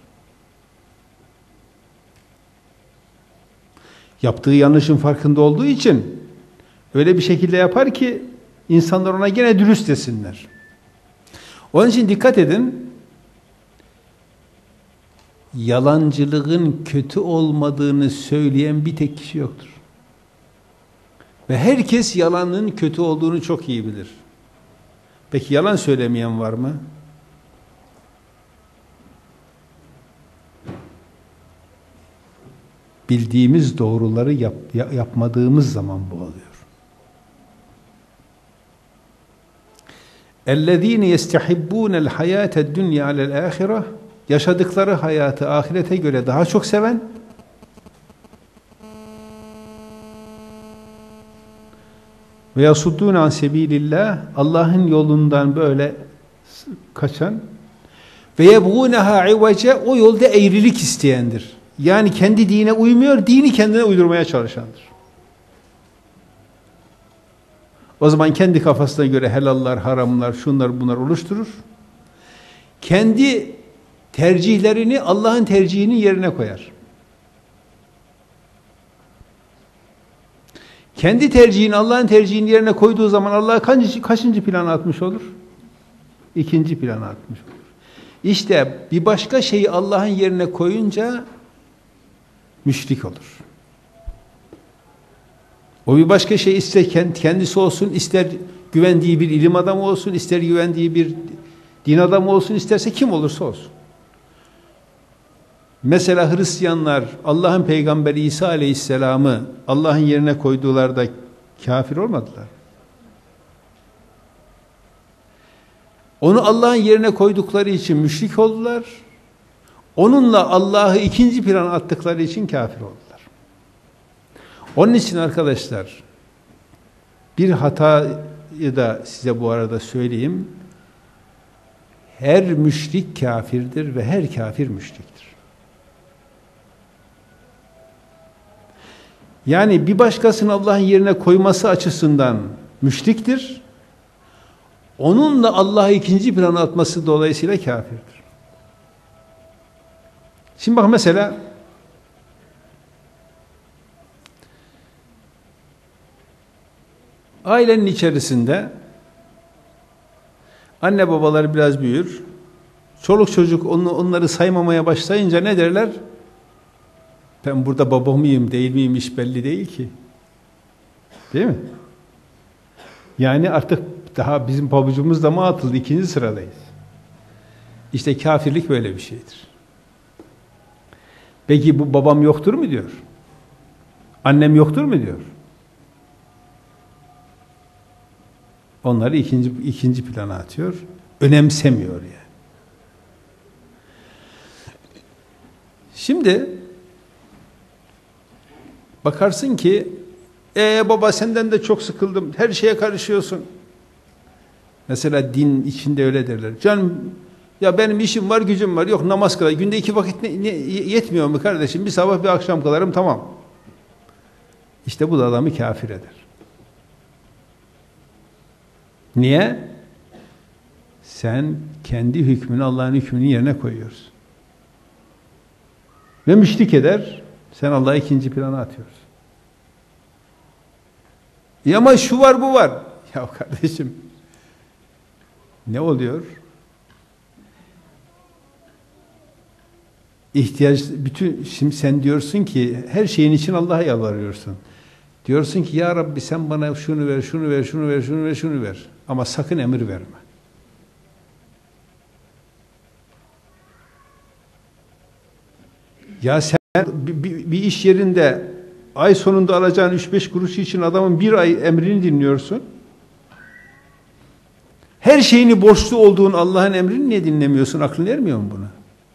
Yaptığı yanlışın farkında olduğu için öyle bir şekilde yapar ki insanlar ona gene dürüst desinler. Onun için dikkat edin. Yalancılığın kötü olmadığını söyleyen bir tek kişi yoktur. Ve herkes yalanın kötü olduğunu çok iyi bilir. Peki yalan söylemeyen var mı? Bildiğimiz doğruları yap, yapmadığımız zaman bu oluyor. اَلَّذ۪ينَ يَسْتَحِبُّونَ الْحَيَاةَ الدُّنْيَا عَلَى الْآخِرَةِ. Yaşadıkları hayatı ahirete göre daha çok seven ve yasuddûne an sebilillah, Allah'ın yolundan böyle kaçan ve yebğûneha ivece, o yolda eğrilik isteyendir. Yani kendi dine uymuyor, dini kendine uydurmaya çalışandır. O zaman kendi kafasına göre helallar, haramlar, şunlar bunlar oluşturur. Kendi tercihlerini Allah'ın tercihinin yerine koyar. Kendi tercihini Allah'ın tercihinin yerine koyduğu zaman Allah kaçıncı, kaçıncı plana atmış olur? İkinci plana atmış olur. İşte bir başka şeyi Allah'ın yerine koyunca müşrik olur. O bir başka şey ister kendisi olsun, ister güvendiği bir ilim adamı olsun, ister güvendiği bir din adamı olsun, isterse kim olursa olsun. Mesela Hristiyanlar Allah'ın peygamberi İsa Aleyhisselam'ı Allah'ın yerine koydular da kafir olmadılar. Onu Allah'ın yerine koydukları için müşrik oldular. Onunla Allah'ı ikinci plana attıkları için kafir oldular. Onun için arkadaşlar, bir hatayı da size bu arada söyleyeyim. Her müşrik kafirdir ve her kafir müşriktir. Yani bir başkasını Allah'ın yerine koyması açısından müşriktir. Onunla Allah'ı ikinci plana atması dolayısıyla kafirdir. Şimdi bak mesela ailenin içerisinde anne babalar biraz büyür. Çoluk çocuk onu, onları saymamaya başlayınca ne derler? Ben burada baba mıyım, değil miyim hiç belli değil ki. Değil mi? Yani artık daha bizim pabucumuz da mı atıldı? İkinci sıradayız. İşte kafirlik böyle bir şeydir. Peki bu babam yoktur mu diyor? Annem yoktur mu diyor? Onları ikinci, ikinci plana atıyor. Önemsemiyor yani. Şimdi bakarsın ki ee baba senden de çok sıkıldım. Her şeye karışıyorsun. Mesela din içinde öyle derler. Canım ya benim işim var, gücüm var. Yok namaz kılar. Günde iki vakit ne, ne, yetmiyor mu kardeşim? Bir sabah bir akşam kılarım tamam. İşte bu da adamı kafir eder. Niye? Sen kendi hükmünü Allah'ın hükmünün yerine koyuyorsun. Ve müşrik eder. Sen Allah'ı ikinci plana atıyorsun. Ya ama şu var bu var. Ya kardeşim ne oluyor? İhtiyaç bütün şimdi sen diyorsun ki her şeyin için Allah'a yalvarıyorsun. Diyorsun ki ya Rabbi sen bana şunu ver, şunu ver, şunu ver, şunu ver, şunu ver. Ama sakın emir verme. Ya sen bir, bir, bir iş yerinde ay sonunda alacağın üç beş kuruşu için adamın bir ay emrini dinliyorsun. Her şeyini borçlu olduğun Allah'ın emrini niye dinlemiyorsun? Aklın ermiyor mu buna?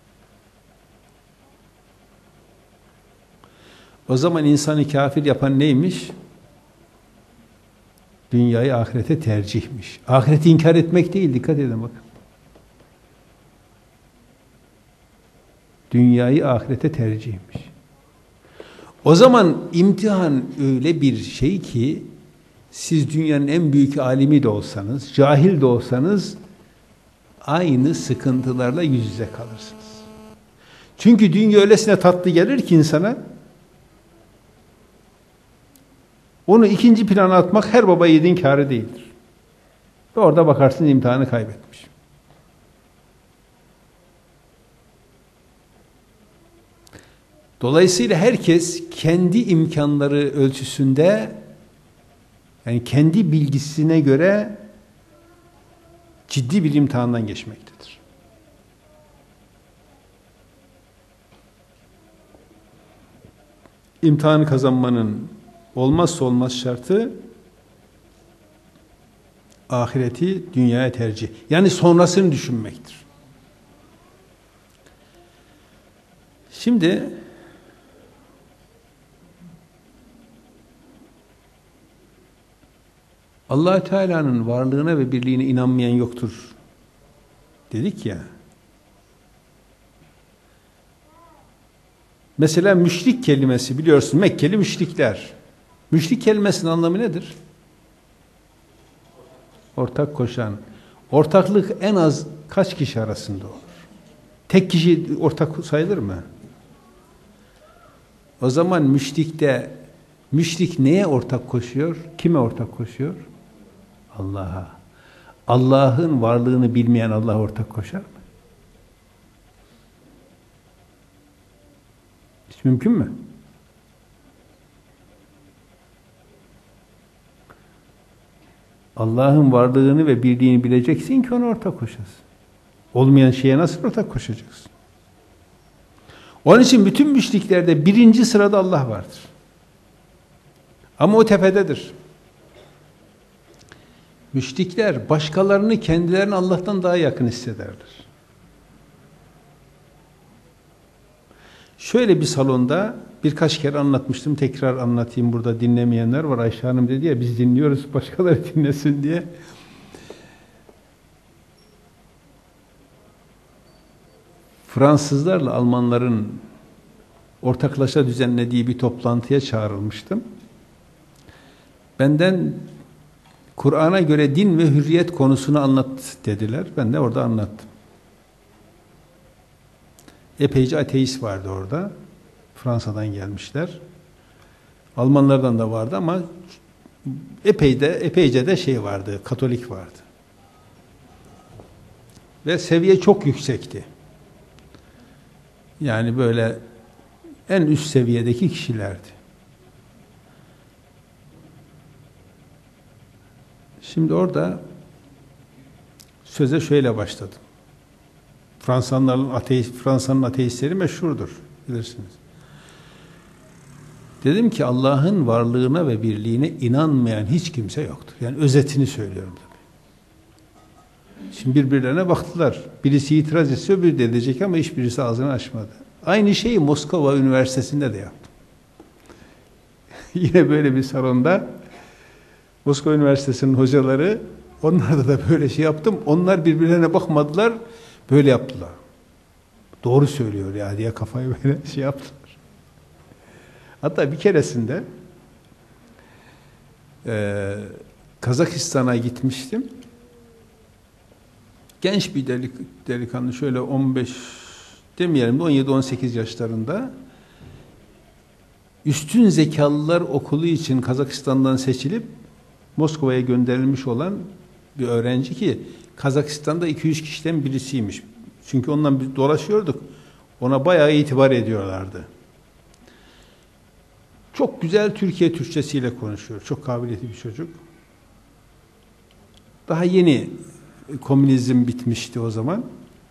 O zaman insanı kafir yapan neymiş? Dünyayı ahirete tercihmiş. Ahireti inkar etmek değil, dikkat edin bakın. Dünyayı ahirete tercihmiş. O zaman imtihan öyle bir şey ki siz dünyanın en büyük alimi de olsanız, cahil de olsanız aynı sıkıntılarla yüz yüze kalırsınız. Çünkü dünya öylesine tatlı gelir ki insana onu ikinci plana atmak her baba yiğidin kârı değildir. Ve orada bakarsın imtihanı kaybetmiş. Dolayısıyla herkes kendi imkanları ölçüsünde yani kendi bilgisine göre ciddi bir imtihandan geçmektedir. İmtihanı kazanmanın olmazsa olmaz şartı ahireti dünyaya tercih. Yani sonrasını düşünmektir. Şimdi Allah Teala'nın varlığına ve birliğine inanmayan yoktur dedik ya. Mesela müşrik kelimesi biliyorsun Mekkeli müşrikler. Müşrik kelimesinin anlamı nedir? Ortak koşan. Ortaklık en az kaç kişi arasında olur? Tek kişi ortak sayılır mı? O zaman müşrikte müşrik neye ortak koşuyor? Kime ortak koşuyor? Allah'a. Allah'ın varlığını bilmeyen Allah'a ortak koşar mı? Hiç mümkün mü? Allah'ın varlığını ve birliğini bileceksin ki ona ortak koşasın. Olmayan şeye nasıl ortak koşacaksın? Onun için bütün müşriklerde birinci sırada Allah vardır. Ama o tepededir. Müşrikler başkalarını kendilerini Allah'tan daha yakın hissederler. Şöyle bir salonda birkaç kere anlatmıştım, tekrar anlatayım, burada dinlemeyenler var. Ayşe Hanım dedi ya biz dinliyoruz, başkaları dinlesin diye. Fransızlarla Almanların ortaklaşa düzenlediği bir toplantıya çağrılmıştım. Benden Kur'an'a göre din ve hürriyet konusunu anlat dediler. Ben de orada anlattım. Epeyce ateist vardı orada. Fransa'dan gelmişler. Almanlardan da vardı ama epey de, epeyce de şey vardı, Katolik vardı. Ve seviye çok yüksekti. Yani böyle en üst seviyedeki kişilerdi. Şimdi orada söze şöyle başladım. Fransa'nın ateist, Fransa'nın ateistleri meşhurdur, bilirsiniz. Dedim ki Allah'ın varlığına ve birliğine inanmayan hiç kimse yoktur. Yani özetini söylüyorum tabii. Şimdi birbirlerine baktılar. Birisi itiraz etse öbürü de edecek ama hiçbirisi ağzını açmadı. Aynı şeyi Moskova Üniversitesi'nde de yaptım. Yine böyle bir salonda Moskova Üniversitesi'nin hocaları, onlarda da böyle şey yaptım. Onlar birbirlerine bakmadılar, böyle yaptılar. Doğru söylüyor ya diye kafayı böyle şey yaptılar. Hatta bir keresinde e, Kazakistan'a gitmiştim. Genç bir delik, delikanlı, şöyle on beş demeyelim de on yedi on sekiz yaşlarında, üstün zekalılar okulu için Kazakistan'dan seçilip Moskova'ya gönderilmiş olan bir öğrenci ki Kazakistan'da iki üç kişiden birisiymiş. Çünkü ondan biz dolaşıyorduk. Ona bayağı itibar ediyorlardı. Çok güzel Türkiye Türkçesiyle konuşuyor. Çok kabiliyetli bir çocuk. Daha yeni komünizm bitmişti o zaman.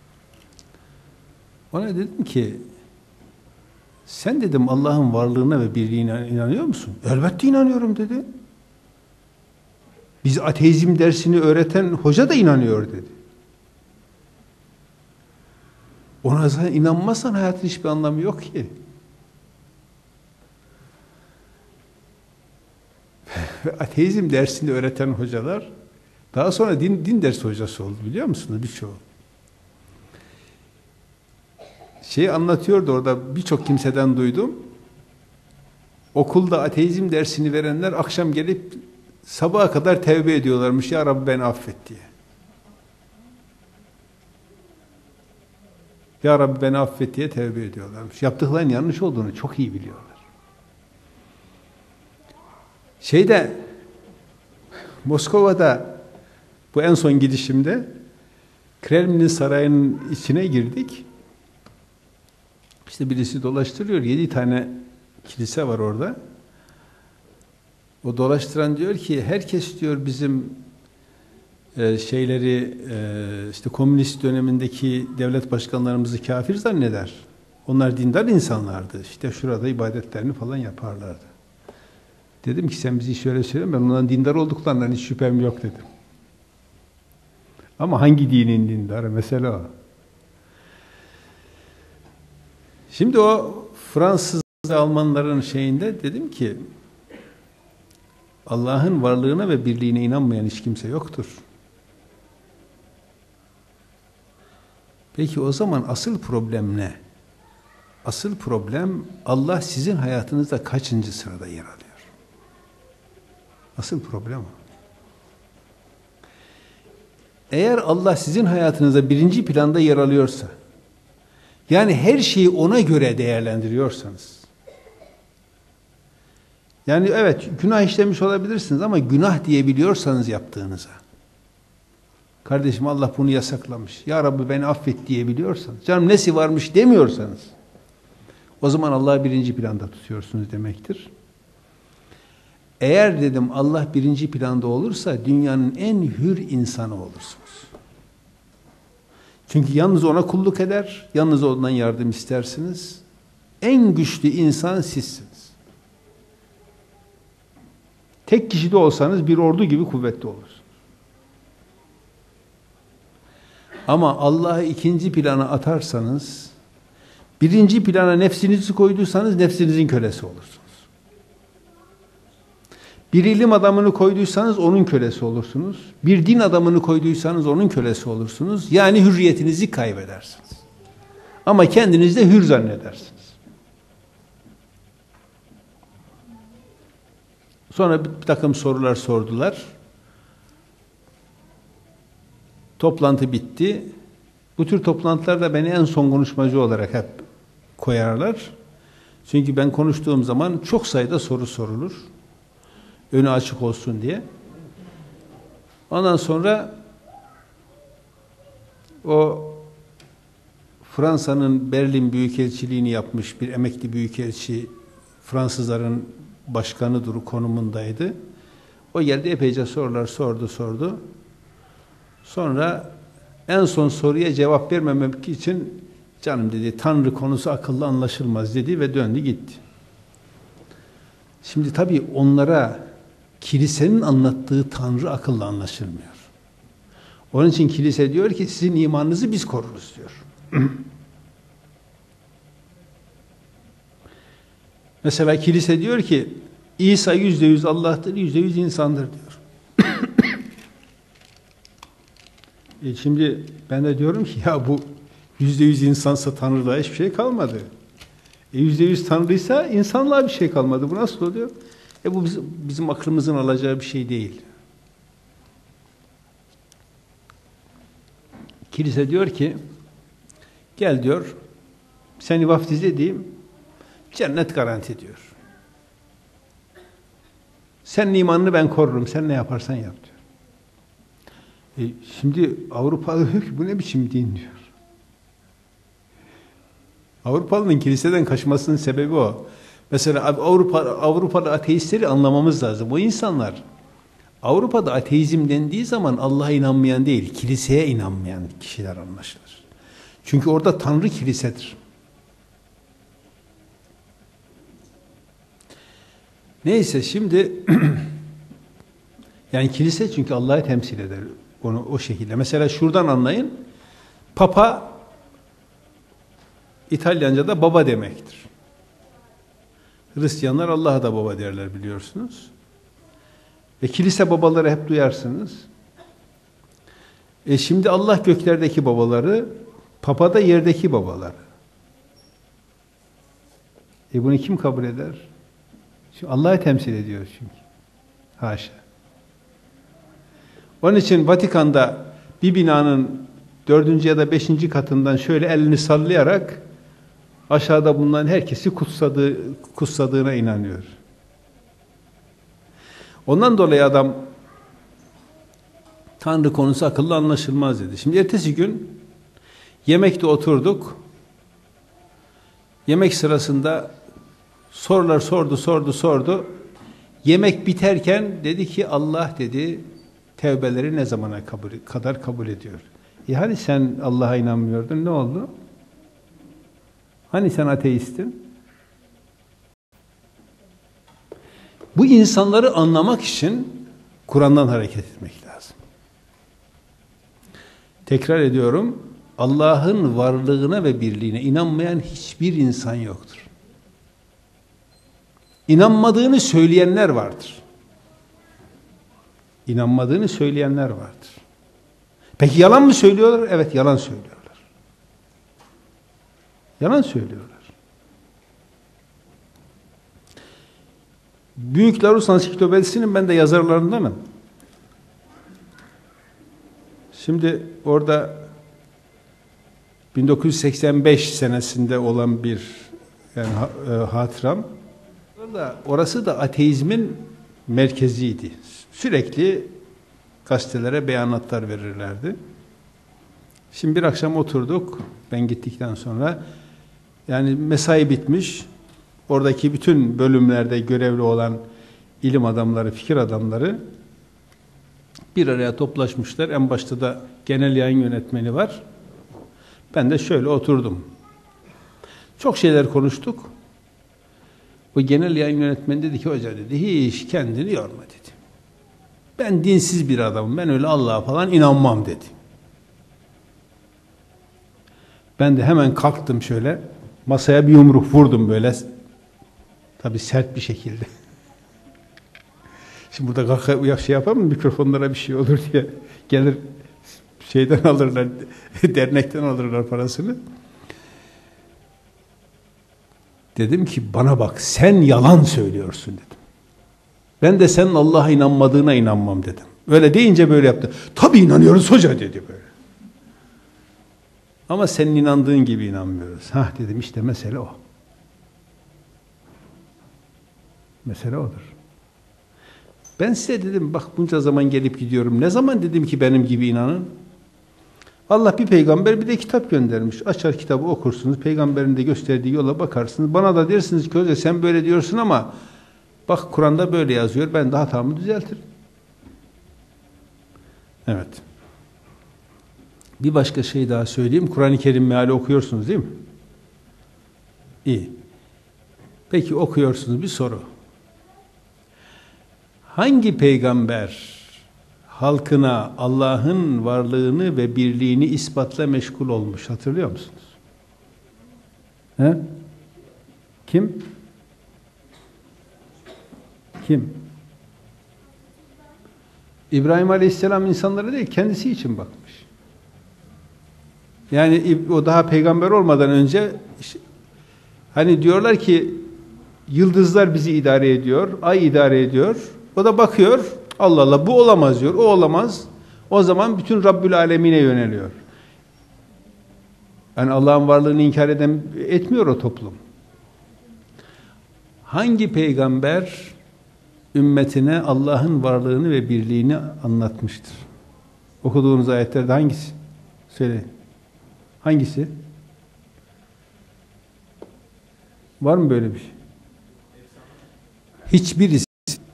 Ona dedim ki, sen dedim Allah'ın varlığına ve birliğine inanıyor musun? Elbette inanıyorum dedi. Biz ateizm dersini öğreten hoca da inanıyor dedi. Ona sen inanmazsan hayatın hiçbir anlamı yok ki. Ve ateizm dersini öğreten hocalar daha sonra din, din dersi hocası oldu, biliyor musunuz birçoğu? Şeyi anlatıyordu orada, birçok kimseden duydum. Okulda ateizm dersini verenler akşam gelip sabaha kadar tevbe ediyorlarmış. Ya Rabbi beni affet diye. Ya Rabbi beni affet diye tevbe ediyorlarmış. Yaptıklarının yanlış olduğunu çok iyi biliyorlar. Şeyde, Moskova'da bu en son gidişimde Kremlin sarayının içine girdik. İşte birisi dolaştırıyor. Yedi tane kilise var orada. O dolaştıran diyor ki herkes diyor bizim e, şeyleri e, işte komünist dönemindeki devlet başkanlarımızı kafir zanneder. Onlar dindar insanlardı. İşte şurada ibadetlerini falan yaparlardı. Dedim ki sen bizi şöyle söyle, ben onların dindar olduklarından hiç şüphem yok dedim. Ama hangi dinin dindarı? Mesela o. Şimdi o Fransız Almanların şeyinde dedim ki Allah'ın varlığına ve birliğine inanmayan hiç kimse yoktur. Peki o zaman asıl problem ne? Asıl problem Allah sizin hayatınızda kaçıncı sırada yer alıyor? Asıl problem o. Eğer Allah sizin hayatınızda birinci planda yer alıyorsa, yani her şeyi ona göre değerlendiriyorsanız, yani evet günah işlemiş olabilirsiniz ama günah diyebiliyorsanız yaptığınıza, kardeşim Allah bunu yasaklamış, ya Rabbi beni affet diyebiliyorsanız, canım nesi varmış demiyorsanız, o zaman Allah'ı birinci planda tutuyorsunuz demektir. Eğer dedim Allah birinci planda olursa dünyanın en hür insanı olursunuz. Çünkü yalnız ona kulluk eder, yalnız ondan yardım istersiniz. En güçlü insan sizsiniz. Tek kişi de olsanız bir ordu gibi kuvvetli olursunuz. Ama Allah'ı ikinci plana atarsanız, birinci plana nefsinizi koyduysanız nefsinizin kölesi olursunuz. Bir ilim adamını koyduysanız onun kölesi olursunuz. Bir din adamını koyduysanız onun kölesi olursunuz. Yani hürriyetinizi kaybedersiniz. Ama kendinizi de hür zannedersiniz. Sonra bir takım sorular sordular. Toplantı bitti. Bu tür toplantılarda beni en son konuşmacı olarak hep koyarlar. Çünkü ben konuştuğum zaman çok sayıda soru sorulur. Önü açık olsun diye. Ondan sonra o Fransa'nın Berlin Büyükelçiliğini yapmış bir emekli büyükelçi, Fransızların başkanı duru konumundaydı. O geldi epeyce sorular sordu sordu. Sonra en son soruya cevap vermemek için canım dedi, Tanrı konusu akıllı anlaşılmaz dedi ve döndü gitti. Şimdi tabii onlara kilisenin anlattığı Tanrı akıllı anlaşılmıyor. Onun için kilise diyor ki sizin imanınızı biz koruruz diyor. Mesela kilise diyor ki İsa yüzde yüz Allah'tır, yüzde yüz insandır diyor. e şimdi ben de diyorum ki ya bu yüzde yüz insansa Tanrı'da hiçbir şey kalmadı. E yüzde yüz Tanrıysa insanlığa bir şey kalmadı. Bu nasıl oluyor? E bu bizim, bizim aklımızın alacağı bir şey değil. Kilise diyor ki gel diyor seni vaftiz edeyim, cennet garanti diyor. Senin imanını ben korurum, sen ne yaparsan yap diyor. E şimdi Avrupalı diyor ki bu ne biçim din diyor. Avrupalının kiliseden kaçmasının sebebi o. Mesela Avrupa, Avrupalı ateistleri anlamamız lazım. O insanlar Avrupa'da ateizm dendiği zaman Allah'a inanmayan değil, kiliseye inanmayan kişiler anlaşılır. Çünkü orada Tanrı kilisedir. Neyse şimdi yani kilise çünkü Allah'ı temsil eder onu o şekilde. Mesela şuradan anlayın. Papa İtalyanca'da baba demektir. Hristiyanlar Allah'a da baba derler biliyorsunuz. Ve kilise babaları hep duyarsınız. E şimdi Allah göklerdeki babaları, Papa da yerdeki babaları. E bunu kim kabul eder? Çünkü Allah'ı temsil ediyor çünkü. Haşa. Onun için Vatikan'da bir binanın dördüncü ya da beşinci katından şöyle elini sallayarak aşağıda bulunan herkesi kutsadığı, kutsadığına inanıyor. Ondan dolayı adam Tanrı konusu akıllı anlaşılmaz dedi. Şimdi ertesi gün yemekte oturduk. Yemek sırasında sorular sordu, sordu, sordu. Yemek biterken dedi ki Allah dedi tevbeleri ne zamana kabul, kadar kabul ediyor. E hani sen Allah'a inanmıyordun, ne oldu? Hani sen ateistin? Bu insanları anlamak için Kur'an'dan hareket etmek lazım. Tekrar ediyorum, Allah'ın varlığına ve birliğine inanmayan hiçbir insan yoktur. İnanmadığını söyleyenler vardır. İnanmadığını söyleyenler vardır. Peki yalan mı söylüyorlar? Evet, yalan söylüyorlar. Yalan söylüyorlar. Büyük Larus Ansiklopedisi'nin ben de yazarlarındanım. Şimdi orada bin dokuz yüz seksen beş senesinde olan bir yani e, hatıram. Orada, orası da ateizmin merkeziydi. Sürekli gazetelere beyanatlar verirlerdi. Şimdi bir akşam oturduk, ben gittikten sonra, yani mesai bitmiş, oradaki bütün bölümlerde görevli olan ilim adamları, fikir adamları bir araya toplaşmışlar. En başta da genel yayın yönetmeni var. Ben de şöyle oturdum. Çok şeyler konuştuk. O genel yayın yönetmeni dedi ki, hoca dedi, hiç kendini yorma dedi. Ben dinsiz bir adamım, ben öyle Allah'a falan inanmam dedi. Ben de hemen kalktım şöyle, masaya bir yumruk vurdum böyle, tabii sert bir şekilde. Şimdi burada kalkıp şey yapar mı, mikrofonlara bir şey olur diye gelir şeyden alırlar, dernekten alırlar parasını. Dedim ki bana bak, sen yalan söylüyorsun dedim. Ben de senin Allah'a inanmadığına inanmam dedim. Öyle deyince böyle yaptı. Tabii inanıyoruz hoca dedi böyle. Ama senin inandığın gibi inanmıyoruz. Hah dedim, işte mesele o. Mesele odur. Ben size dedim, bak bunca zaman gelip gidiyorum. Ne zaman dedim ki benim gibi inanın? Allah bir peygamber bir de kitap göndermiş. Açar kitabı okursunuz. Peygamberin de gösterdiği yola bakarsınız. Bana da dersiniz ki hoca sen böyle diyorsun ama bak Kur'an'da böyle yazıyor. Ben de hatamı düzeltirim. Evet. Bir başka şey daha söyleyeyim. Kur'an-ı Kerim meali okuyorsunuz değil mi? İyi. Peki okuyorsunuz, bir soru. Hangi peygamber halkına Allah'ın varlığını ve birliğini ispatla meşgul olmuş? Hatırlıyor musunuz? He? Kim? Kim? İbrahim Aleyhisselam insanlara değil, kendisi için bakmış. Yani o daha peygamber olmadan önce hani diyorlar ki yıldızlar bizi idare ediyor, ay idare ediyor. O da bakıyor, Allah Allah bu olamaz diyor, o olamaz. O zaman bütün Rabbül Alemine yöneliyor. Yani Allah'ın varlığını inkar eden etmiyor o toplum. Hangi peygamber ümmetine Allah'ın varlığını ve birliğini anlatmıştır? Okuduğunuz ayetlerde hangisi? Söyleyin. Hangisi? Var mı böyle bir şey? Hiçbirisi.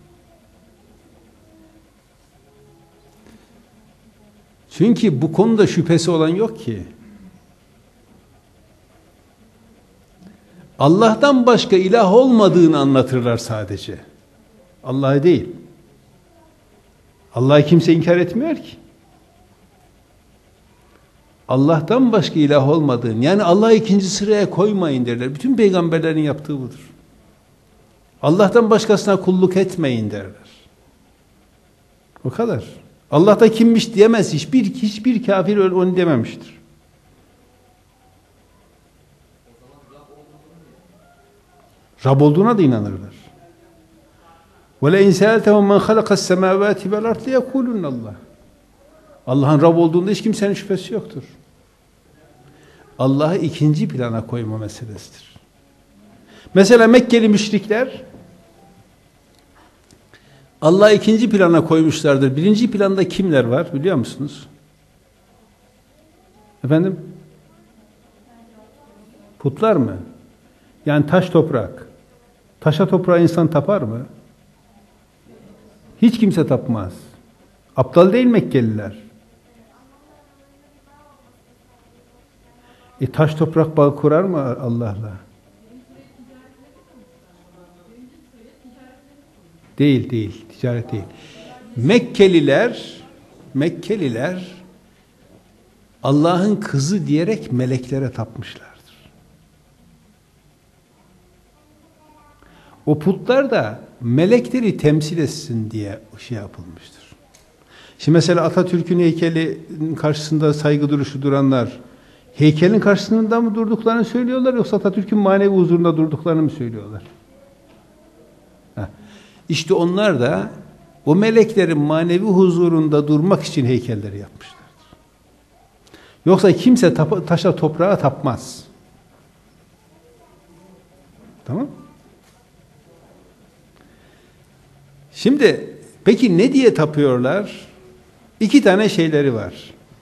Çünkü bu konuda şüphesi olan yok ki. Allah'tan başka ilah olmadığını anlatırlar sadece. Allah'ı değil. Allah'ı kimse inkar etmiyor ki. Allah'tan başka ilah olmadığını, yani Allah'ı ikinci sıraya koymayın derler. Bütün peygamberlerin yaptığı budur. Allah'tan başkasına kulluk etmeyin derler. O kadar. Allah da kimmiş diyemez. Hiçbir, hiçbir kafir onu dememiştir. Rab olduğuna da inanırlar. وَلَاِنْ سَأَلْتَهُمْ مَنْ خَلَقَ السَّمَاوَاتِ وَالْاَرْضِ يَقُولُنَّ اللّٰهِ Allah'ın Rab olduğunda hiç kimsenin şüphesi yoktur. Allah'ı ikinci plana koyma meselesidir. Mesela Mekkeli müşrikler Allah'ı ikinci plana koymuşlardır. Birinci planda kimler var biliyor musunuz? Efendim? Putlar mı? Yani taş toprak. Taşa toprağa insan tapar mı? Hiç kimse tapmaz. Aptal değil Mekkeliler. E taş toprak bağı kurar mı Allah'la? Değil, değil. Ticaret değil. Mekkeliler Mekkeliler Allah'ın kızı diyerek meleklere tapmışlardır. O putlar da melekleri temsil etsin diye şey yapılmıştır. Şimdi mesela Atatürk'ün heykelinin karşısında saygı duruşu duranlar heykelin karşısında mı durduklarını söylüyorlar yoksa Atatürk'ün manevi huzurunda durduklarını mı söylüyorlar? Heh. İşte onlar da o meleklerin manevi huzurunda durmak için heykelleri yapmışlardır. Yoksa kimse taşa toprağa tapmaz. Tamam? Şimdi peki ne diye tapıyorlar? İki tane şeyleri var.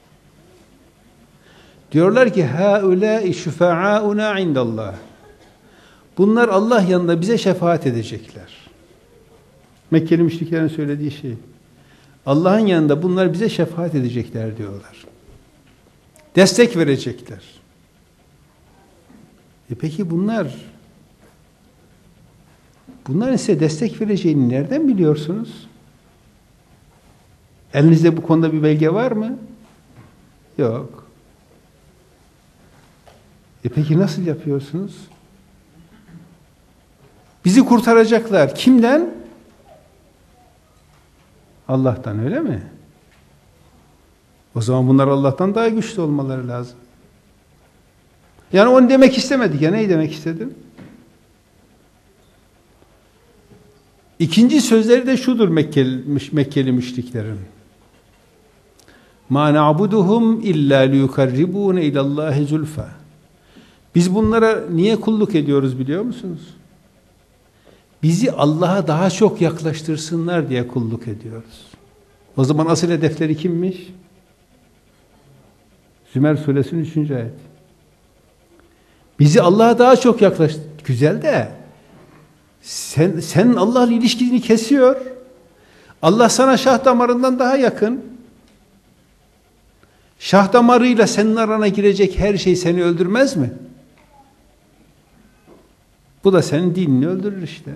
Diyorlar ki haulâi şufa'auna indallah. Bunlar Allah yanında bize şefaat edecekler. Mekkeli müşriklerin söylediği şey. Allah'ın yanında bunlar bize şefaat edecekler diyorlar. Destek verecekler. E peki bunlar bunların size destek vereceğini nereden biliyorsunuz? Elinizde bu konuda bir belge var mı? Yok. E peki nasıl yapıyorsunuz? Bizi kurtaracaklar. Kimden? Allah'tan, öyle mi? O zaman bunlar Allah'tan daha güçlü olmaları lazım. Yani onu demek istemedik ya. Neyi demek istedim? İkinci sözleri de şudur Mekkeli, Mekkeli müşriklerin. مَا نَعْبُدُهُمْ اِلَّا لِيُكَرِّبُونَ اِلَى اللّٰهِ زُلْفَى. Biz bunlara niye kulluk ediyoruz biliyor musunuz? Bizi Allah'a daha çok yaklaştırsınlar diye kulluk ediyoruz. O zaman asıl hedefleri kimmiş? Zümer suresinin üçüncü ayet. Bizi Allah'a daha çok yaklaştır. Güzel de sen, sen Allah'la ilişkini kesiyor. Allah sana şah damarından daha yakın. Şah damarıyla senin arana girecek her şey seni öldürmez mi? Bu da senin dinini öldürür işte.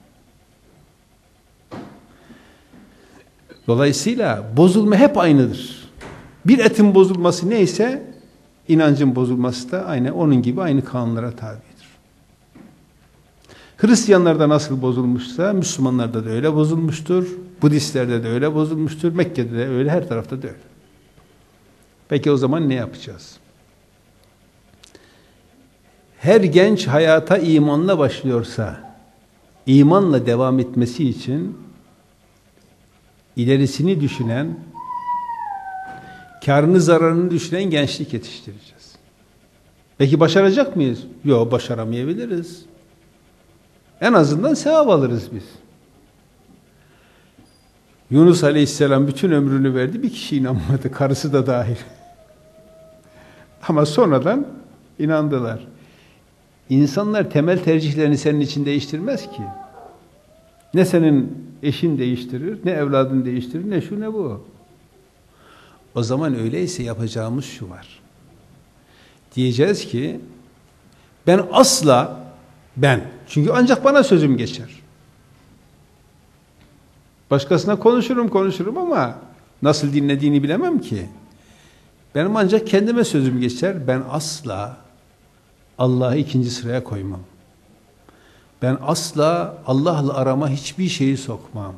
Dolayısıyla bozulma hep aynıdır. Bir etin bozulması neyse inancın bozulması da aynı onun gibi aynı kanunlara tabidir. Hristiyanlarda nasıl bozulmuşsa Müslümanlarda da öyle bozulmuştur. Budistlerde de öyle bozulmuştur. Mekke'de de öyle, her tarafta da öyle. Peki o zaman ne yapacağız? Her genç hayata imanla başlıyorsa, imanla devam etmesi için ilerisini düşünen, kârını zararını düşünen gençlik yetiştireceğiz. Peki başaracak mıyız? Yok, başaramayabiliriz. En azından sevap alırız biz. Yunus Aleyhisselam bütün ömrünü verdi, bir kişi inanmadı, karısı da dahil. Ama sonradan inandılar. İnsanlar temel tercihlerini senin için değiştirmez ki. Ne senin eşin değiştirir, ne evladın değiştirir, ne şu ne bu. O zaman öyleyse yapacağımız şu var. Diyeceğiz ki, ben asla, ben, çünkü ancak bana sözüm geçer. Başkasına konuşurum konuşurum ama nasıl dinlediğini bilemem ki. Benim ancak kendime sözüm geçer. Ben asla Allah'ı ikinci sıraya koymam. Ben asla Allah'la arama hiçbir şeyi sokmam.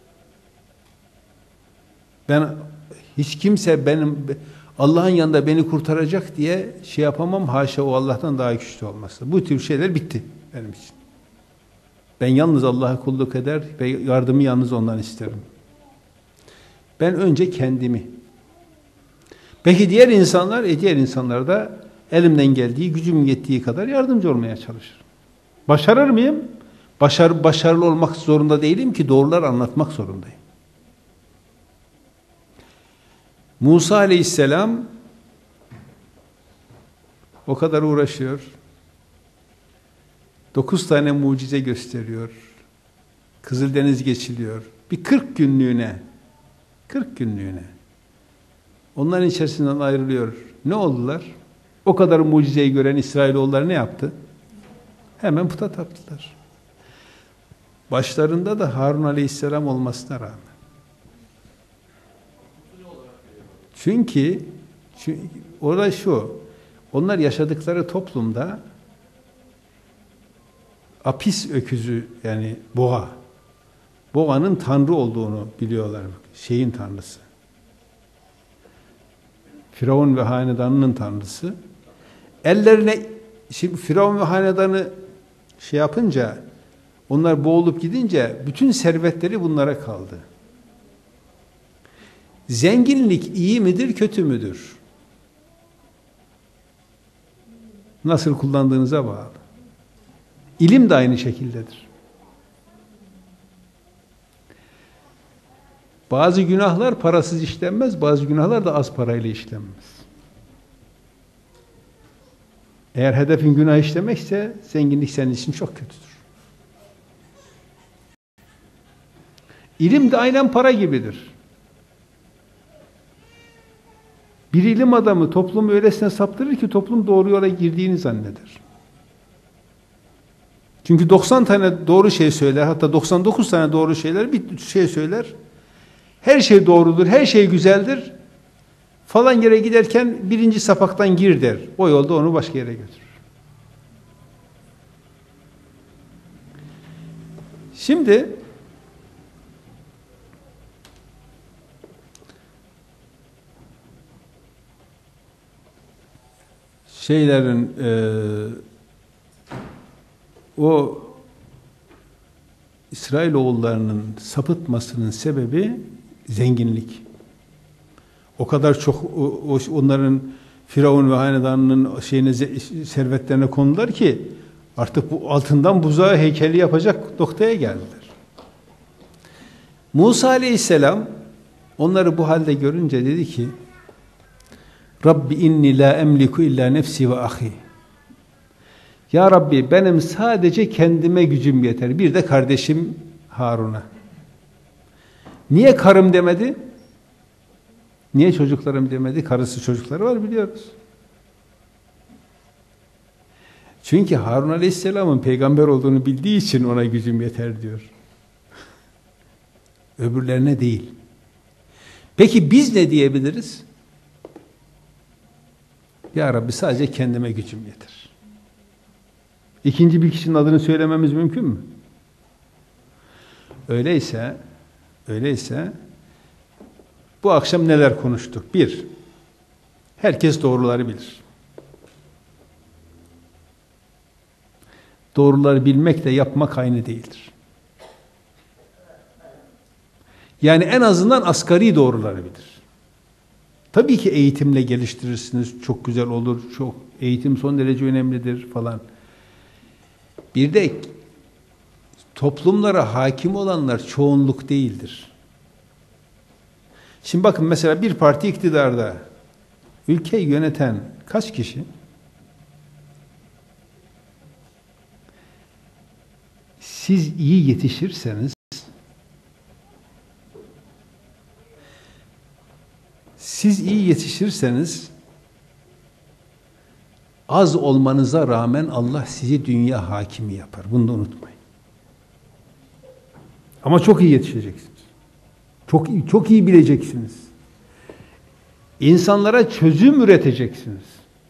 Ben hiç kimse benim Allah'ın yanında beni kurtaracak diye şey yapamam. Haşa, o Allah'tan daha güçlü olması. Bu tür şeyler bitti benim için. Ben yalnız Allah'a kulluk eder ve yardımı yalnız ondan isterim. Ben önce kendimi. Peki diğer insanlar, e diğer insanlar da elimden geldiği, gücüm yettiği kadar yardımcı olmaya çalışırım. Başarır mıyım? Başar, başarılı olmak zorunda değilim ki, doğrular anlatmak zorundayım. Musa Aleyhisselam o kadar uğraşıyor. Dokuz tane mucize gösteriyor. Kızıldeniz geçiliyor. Bir kırk günlüğüne, kırk günlüğüne. Onların içerisinden ayrılıyor. Ne oldular? O kadar mucizeyi gören İsrailoğulları ne yaptı? Hemen puta taptılar. Başlarında da Harun Aleyhisselam olmasına rağmen. Çünkü, çünkü orada şu, onlar yaşadıkları toplumda Apis öküzü, yani boğa, boğanın tanrı olduğunu biliyorlar, şeyin tanrısı. Firavun ve hanedanının tanrısı. Ellerine, şimdi Firavun ve hanedanı şey yapınca, onlar boğulup gidince bütün servetleri bunlara kaldı. Zenginlik iyi midir, kötü müdür? Nasıl kullandığınıza bağlı. İlim de aynı şekildedir. Bazı günahlar parasız işlenmez, bazı günahlar da az parayla işlenmez. Eğer hedefin günah işlemekse, zenginlik senin için çok kötüdür. İlim de aynen para gibidir. Bir ilim adamı toplumu öylesine saptırır ki toplum doğru yola girdiğini zanneder. Çünkü doksan tane doğru şey söyler, hatta doksan dokuz tane doğru şeyler, bir şey söyler. Her şey doğrudur, her şey güzeldir. Falan yere giderken birinci sapaktan gir der. O yolda onu başka yere götürür. Şimdi şeylerin e, o İsrailoğullarının sapıtmasının sebebi zenginlik. O kadar çok o, o, onların Firavun ve hanedanının şeyine, servetlerine kondular ki artık bu altından buzağı heykeli yapacak noktaya geldiler. Musa Aleyhisselam onları bu halde görünce dedi ki Rabbi inni la emliku illa nefsi ve ahi. Ya Rabbi benim sadece kendime gücüm yeter. Bir de kardeşim Harun'a. Niye karım demedi? Niye çocuklarım demedi? Karısı çocukları var biliyoruz. Çünkü Harun Aleyhisselam'ın peygamber olduğunu bildiği için ona gücüm yeter diyor. Öbürlerine değil. Peki biz ne diyebiliriz? Ya Rabbi sadece kendime gücüm yeter. İkinci bir kişinin adını söylememiz mümkün mü? Öyleyse, öyleyse bu akşam neler konuştuk? Bir, herkes doğruları bilir. Doğruları bilmekle yapmak aynı değildir. Yani en azından asgari doğruları bilir. Tabii ki eğitimle geliştirirsiniz, çok güzel olur, çok eğitim son derece önemlidir falan. Bir de toplumlara hakim olanlar çoğunluk değildir. Şimdi bakın mesela bir parti iktidarda, ülkeyi yöneten kaç kişi? Siz iyi yetişirseniz, siz iyi yetişirseniz, az olmanıza rağmen Allah sizi dünya hakimi yapar. Bunu da unutmayın. Ama çok iyi yetişeceksiniz. Çok iyi, çok iyi bileceksiniz. İnsanlara çözüm üreteceksiniz.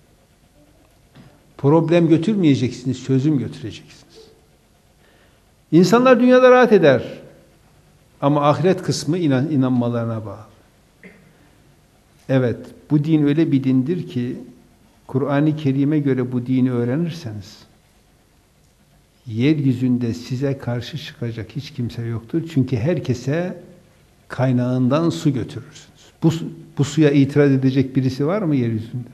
Problem götürmeyeceksiniz, çözüm götüreceksiniz. İnsanlar dünyada rahat eder. Ama ahiret kısmı inan, inanmalarına bağlı. Evet, bu din öyle bir dindir ki, Kur'an-ı Kerim'e göre bu dini öğrenirseniz, yeryüzünde size karşı çıkacak hiç kimse yoktur. Çünkü herkese kaynağından su götürürsünüz. Bu, bu suya itiraz edecek birisi var mı yeryüzünde?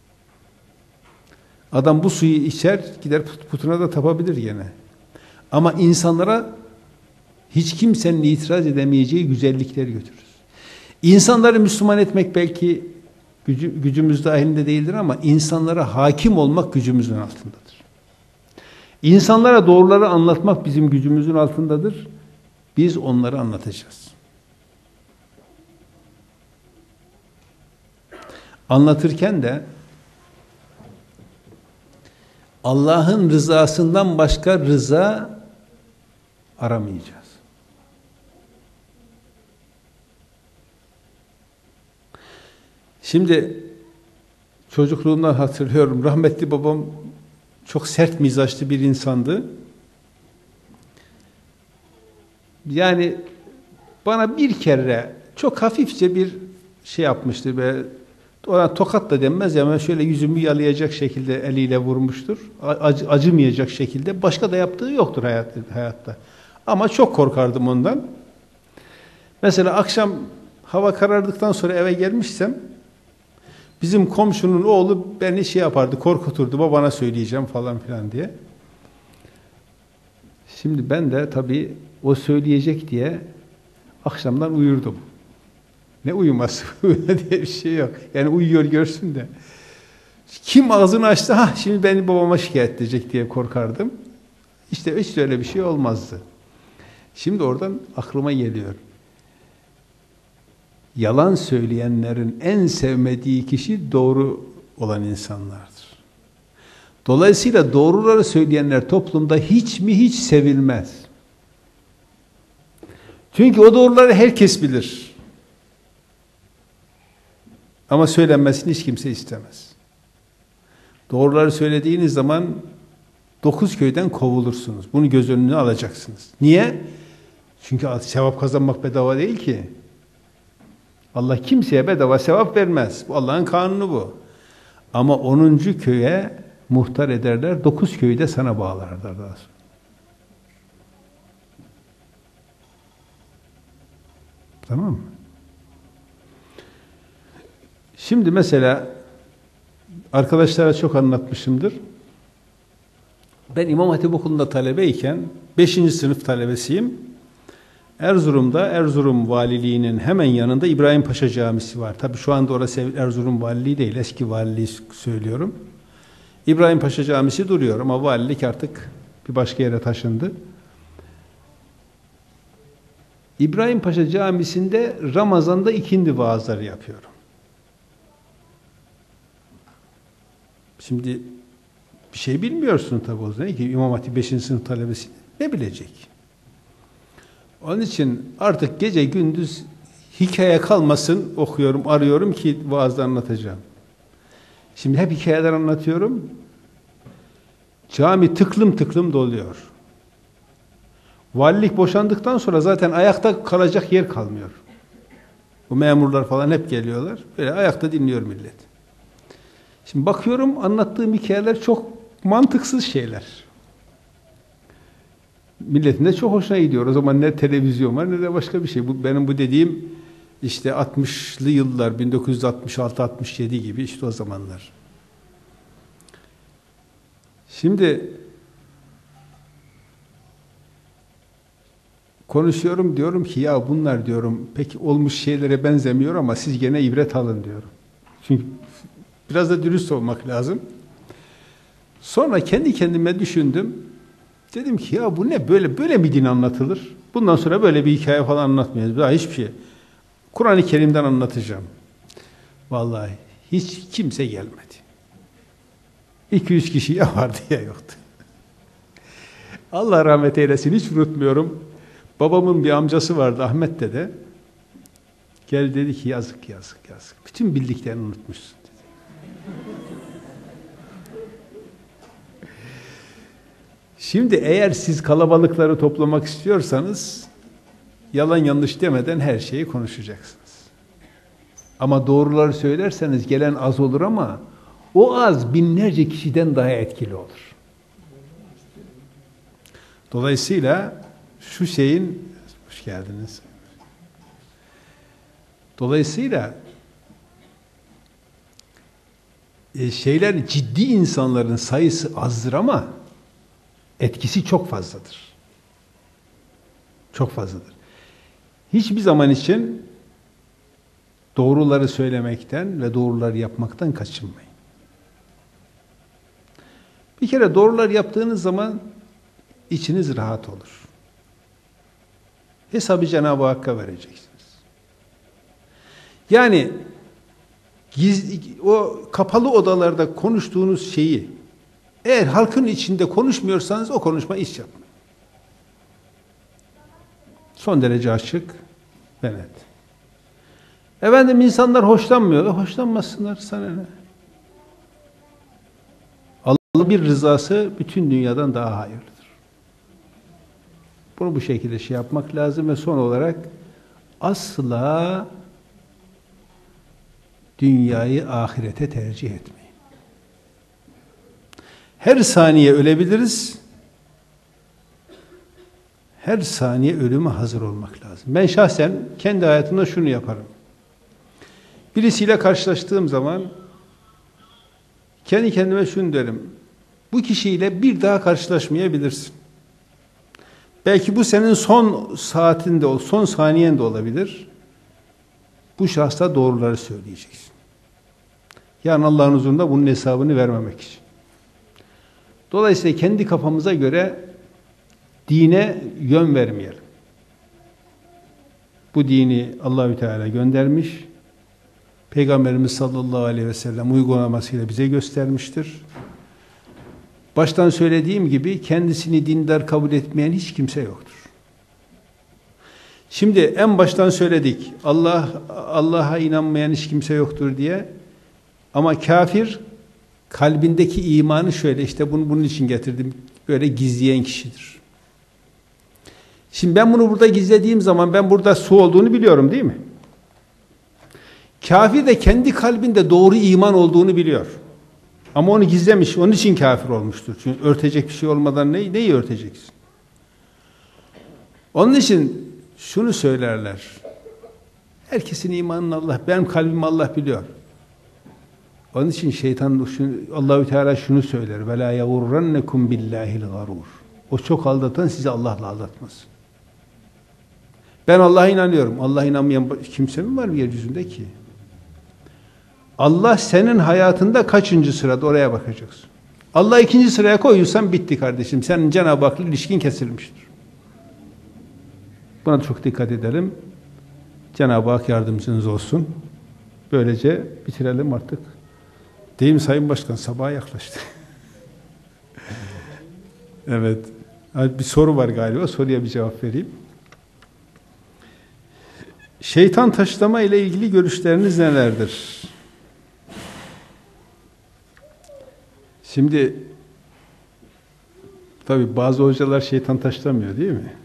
Adam bu suyu içer, gider putuna da tapabilir gene. Ama insanlara hiç kimsenin itiraz edemeyeceği güzellikleri götürürüz. İnsanları Müslüman etmek belki gücü, gücümüz dahilinde değildir ama insanlara hakim olmak gücümüzün altındadır. İnsanlara doğruları anlatmak bizim gücümüzün altındadır. Biz onları anlatacağız. Anlatırken de Allah'ın rızasından başka rıza aramayacağız. Şimdi çocukluğumdan hatırlıyorum. Rahmetli babam çok sert mizaçlı bir insandı. Yani bana bir kere çok hafifçe bir şey yapmıştı ve ona tokat da denmez ya, şöyle yüzümü yalayacak şekilde eliyle vurmuştur. Acı, acımayacak şekilde. Başka da yaptığı yoktur hayat, hayatta. Ama çok korkardım ondan. Mesela akşam hava karardıktan sonra eve gelmişsem bizim komşunun oğlu beni şey yapardı, korkuturdu. Babana söyleyeceğim falan filan diye. Şimdi ben de tabii o söyleyecek diye akşamdan uyurdum. Ne uyuması diye bir şey yok. Yani uyuyor görsün de. Kim ağzını açtı, ha şimdi beni babama şikayet edecek diye korkardım. İşte hiç öyle bir şey olmazdı. Şimdi oradan aklıma geliyor. Yalan söyleyenlerin en sevmediği kişi doğru olan insanlardır. Dolayısıyla doğruları söyleyenler toplumda hiç mi hiç sevilmez. Çünkü o doğruları herkes bilir. Ama söylenmesini hiç kimse istemez. Doğruları söylediğiniz zaman dokuz köyden kovulursunuz. Bunu göz önüne alacaksınız. Niye? Çünkü sevap kazanmak bedava değil ki. Allah kimseye bedava sevap vermez. Bu Allah'ın kanunu bu. Ama onuncu köye muhtar ederler. Dokuz köyü de sana bağlarlar daha sonra. Tamam mı? Şimdi mesela arkadaşlara çok anlatmışımdır. Ben İmam Hatip Okulu'nda talebeyken beşinci sınıf talebesiyim. Erzurum'da Erzurum Valiliği'nin hemen yanında İbrahim Paşa Camisi var. Tabii şu anda orası Erzurum Valiliği değil, eski valiliği söylüyorum. İbrahim Paşa Camisi duruyor ama valilik artık bir başka yere taşındı. İbrahim Paşa Camisi'nde Ramazan'da ikindi vaazları yapıyorum. Şimdi bir şey bilmiyorsun tabii o zaman ki İmam Hatip beşinci sınıf talebesi ne bilecek? Onun için artık gece gündüz hikaye kalmasın okuyorum, arıyorum ki vaazda anlatacağım. Şimdi hep hikayeler anlatıyorum. Cami tıklım tıklım doluyor. Valilik boşandıktan sonra zaten ayakta kalacak yer kalmıyor. Bu memurlar falan hep geliyorlar. Böyle ayakta dinliyor millet. Şimdi bakıyorum anlattığım hikayeler çok mantıksız şeyler. Milletin de çok hoşuna gidiyor. O zaman ne televizyon var ne de başka bir şey. Bu, benim bu dediğim işte altmışlı yıllar, bin dokuz yüz altmış altı altmış yedi gibi işte o zamanlar. Şimdi konuşuyorum, diyorum ki ya bunlar diyorum pek olmuş şeylere benzemiyor ama siz gene ibret alın diyorum. Çünkü biraz da dürüst olmak lazım. Sonra kendi kendime düşündüm. Dedim ki ya bu ne böyle böyle mi din anlatılır? Bundan sonra böyle bir hikaye falan anlatmayacağız. Daha hiçbir şey. Kur'an-ı Kerim'den anlatacağım. Vallahi hiç kimse gelmedi. iki yüz kişi ya vardı ya yoktu. Allah rahmet eylesin, hiç unutmuyorum. Babamın bir amcası vardı Ahmet dede. Gel dedi ki yazık yazık yazık. Bütün bildiklerini unutmuşsun dedi. Şimdi eğer siz kalabalıkları toplamak istiyorsanız yalan yanlış demeden her şeyi konuşacaksınız. Ama doğruları söylerseniz gelen az olur ama o az binlerce kişiden daha etkili olur. Dolayısıyla şu şeyin, hoş geldiniz. Dolayısıyla e, şeyler ciddi insanların sayısı azdır ama etkisi çok fazladır. Çok fazladır. Hiçbir zaman için doğruları söylemekten ve doğruları yapmaktan kaçınmayın. Bir kere doğruları yaptığınız zaman içiniz rahat olur. Hesabı Cenab-ı Hakk'a vereceksiniz. Yani gizli, o kapalı odalarda konuştuğunuz şeyi eğer halkın içinde konuşmuyorsanız o konuşma iş yapmayın. Son derece açık ve net. Efendim insanlar hoşlanmıyor. Hoşlanmasınlar, sana ne? Allah'ın bir rızası bütün dünyadan daha hayırlıdır. Bunu bu şekilde şey yapmak lazım ve son olarak asla dünyayı ahirete tercih etmeyin. Her saniye ölebiliriz. Her saniye ölüme hazır olmak lazım. Ben şahsen kendi hayatımda şunu yaparım. Birisiyle karşılaştığım zaman kendi kendime şunu derim. Bu kişiyle bir daha karşılaşmayabilirsin. Belki bu senin son saatinde, son saniyende olabilir. Bu şahsa doğruları söyleyeceksin. Yani Allah'ın huzurunda bunun hesabını vermemek için. Dolayısıyla kendi kafamıza göre dine yön vermeyelim. Bu dini Allahü Teala göndermiş. Peygamberimiz sallallahu aleyhi ve sellem uygulamasıyla bize göstermiştir. Baştan söylediğim gibi kendisini dindar kabul etmeyen hiç kimse yoktur. Şimdi en baştan söyledik. Allah Allah'a inanmayan hiç kimse yoktur diye. Ama kafir kalbindeki imanı şöyle işte bunu bunun için getirdim. Böyle gizleyen kişidir. Şimdi ben bunu burada gizlediğim zaman ben burada su olduğunu biliyorum değil mi? Kafir de kendi kalbinde doğru iman olduğunu biliyor. Ama onu gizlemiş, onun için kafir olmuştur. Çünkü örtecek bir şey olmadan neyi, neyi örteceksin? Onun için şunu söylerler. Herkesin imanını Allah, benim kalbimi Allah biliyor. Onun için şeytan, Allahü Teala şunu söyler: "Ve la yagurrannekum billahil garur." O çok aldatan sizi Allah'la aldatmaz. Ben Allah'a inanıyorum. Allah'a inanmayan kimse mi var yeryüzünde ki? Allah senin hayatında kaçıncı sırada, oraya bakacaksın. Allah ikinci sıraya koyuyorsan bitti kardeşim. Senin Cenab-ı Hak'la ilişkin kesilmiştir. Buna çok dikkat edelim. Cenab-ı Hak yardımcınız olsun. Böylece bitirelim artık. Değil mi Sayın Başkan? Sabaha yaklaştı. Evet. Bir soru var galiba. Soruya bir cevap vereyim. Şeytan taşlama ile ilgili görüşleriniz nelerdir? Şimdi tabii bazı hocalar şeytan taşlamıyor değil mi?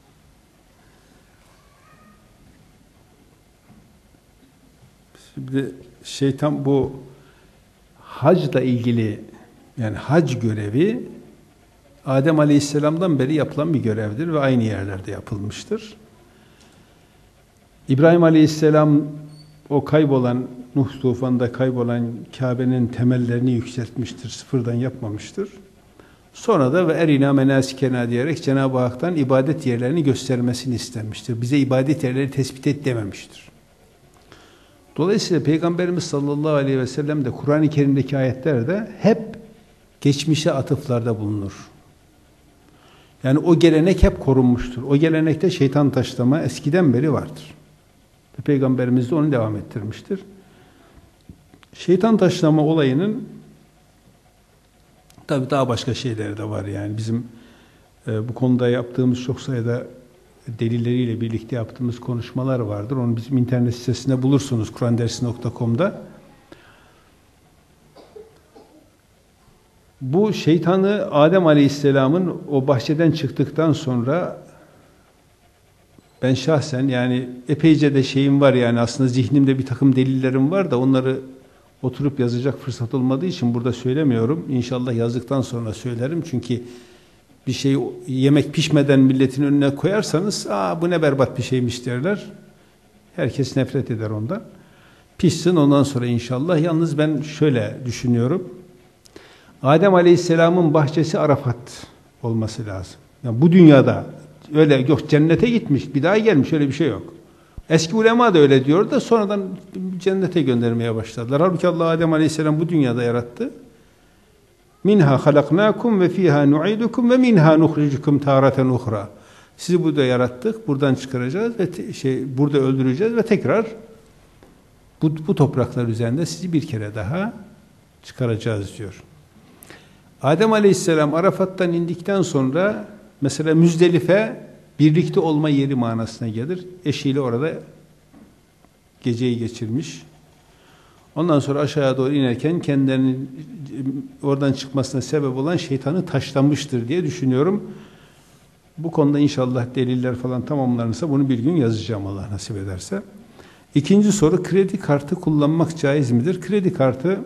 Şimdi şeytan bu hacla ilgili, yani hac görevi Adem Aleyhisselam'dan beri yapılan bir görevdir ve aynı yerlerde yapılmıştır. İbrahim Aleyhisselam o kaybolan, Nuh tufanında kaybolan Kabe'nin temellerini yükseltmiştir, sıfırdan yapmamıştır. Sonra da ve erina menasikena diyerek Cenab-ı Hak'tan ibadet yerlerini göstermesini istemiştir. Bize ibadet yerleri tespit et dememiştir. Dolayısıyla Peygamberimiz sallallahu aleyhi ve sellem de Kur'an-ı Kerim'deki ayetlerde hep geçmişe atıflarda bulunur. Yani o gelenek hep korunmuştur. O gelenekte şeytan taşlama eskiden beri vardır. Ve Peygamberimiz de onu devam ettirmiştir. Şeytan taşlama olayının tabii daha başka şeyleri de var. Yani bizim e, bu konuda yaptığımız çok sayıda delilleriyle birlikte yaptığımız konuşmalar vardır. Onu bizim internet sitesinde bulursunuz, kurandersi nokta com'da. Bu şeytanı Adem Aleyhisselam'ın o bahçeden çıktıktan sonra ben şahsen, yani epeyce de şeyim var, yani aslında zihnimde bir takım delillerim var da onları oturup yazacak fırsat olmadığı için burada söylemiyorum. İnşallah yazdıktan sonra söylerim. Çünkü bir şey yemek pişmeden milletin önüne koyarsanız, aa bu ne berbat bir şeymiş derler. Herkes nefret eder ondan. Pişsin ondan sonra inşallah. Yalnız ben şöyle düşünüyorum. Adem Aleyhisselam'ın bahçesi Arafat olması lazım. Yani bu dünyada öyle yok, cennete gitmiş, bir daha gelmiş, öyle bir şey yok. Eski ulema da öyle diyor da sonradan cennete göndermeye başladılar. Halbuki Allah Adem Aleyhisselam bu dünyada yarattı. Minha halaknakum ve fiha nu'idukum ve minha nukhrijukum taratan ukhra. Sizi burada yarattık, buradan çıkaracağız ve şey burada öldüreceğiz ve tekrar bu, bu topraklar üzerinde sizi bir kere daha çıkaracağız diyor. Adem Aleyhisselam Arafat'tan indikten sonra mesela Müzdelife birlikte olma yeri manasına gelir. Eşiyle orada geceyi geçirmiş. Ondan sonra aşağıya doğru inerken kendilerinin oradan çıkmasına sebep olan şeytanı taşlamıştır diye düşünüyorum. Bu konuda inşallah deliller falan tamamlanırsa bunu bir gün yazacağım Allah nasip ederse. İkinci soru, kredi kartı kullanmak caiz midir? Kredi kartı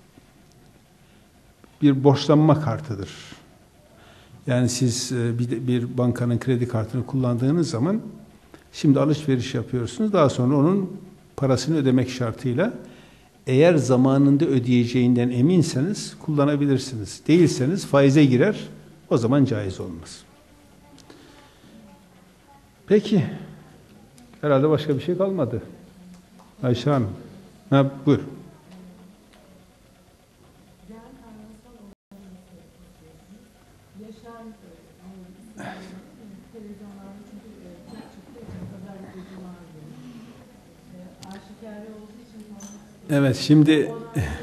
bir borçlanma kartıdır. Yani siz bir, bir bankanın kredi kartını kullandığınız zaman şimdi alışveriş yapıyorsunuz. Daha sonra onun parasını ödemek şartıyla eğer zamanında ödeyeceğinden eminseniz kullanabilirsiniz. Değilseniz faize girer. O zaman caiz olmaz. Peki. Herhalde başka bir şey kalmadı. Ayşe Hanım. Ha, buyur. Evet, şimdi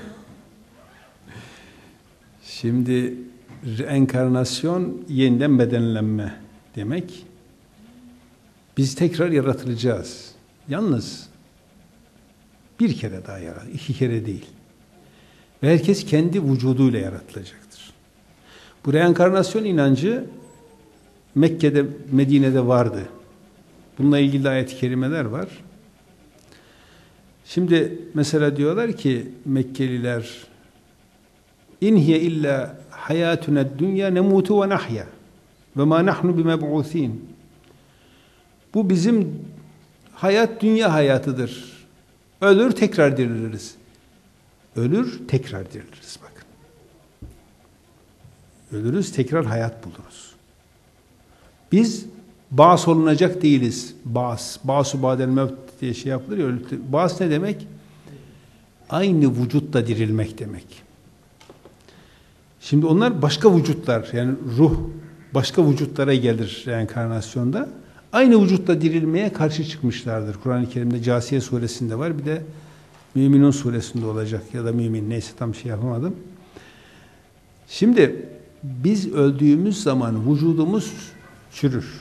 şimdi reenkarnasyon yeniden bedenlenme demek. Biz tekrar yaratılacağız. Yalnız bir kere daha yarat, iki kere değil. Ve herkes kendi vücuduyla yaratılacaktır. Bu reenkarnasyon inancı Mekke'de, Medine'de vardı. Bununla ilgili ayet-i kerimeler var. Şimdi mesela diyorlar ki Mekkeliler, İn hiye illa hayatuna dünya nemutu ve nahya ve ma nahnu bimeb'usin. Bu bizim Hayat dünya hayatıdır. Ölür tekrar diriliriz. Ölür tekrar diriliriz bakın. Ölürüz tekrar hayat buluruz. Biz ba'as olunacak değiliz. Ba'as. Ba'su ba'del mevt diye şey yapılır ya. Ba'as ne demek? Aynı vücutta dirilmek demek. Şimdi onlar başka vücutlar, yani ruh başka vücutlara gelir reenkarnasyonda. Aynı vücutta dirilmeye karşı çıkmışlardır. Kur'an-ı Kerim'de Câsiye suresinde var, bir de Müminun suresinde olacak ya da Mümin, neyse tam şey yapamadım. Şimdi biz öldüğümüz zaman vücudumuz çürür.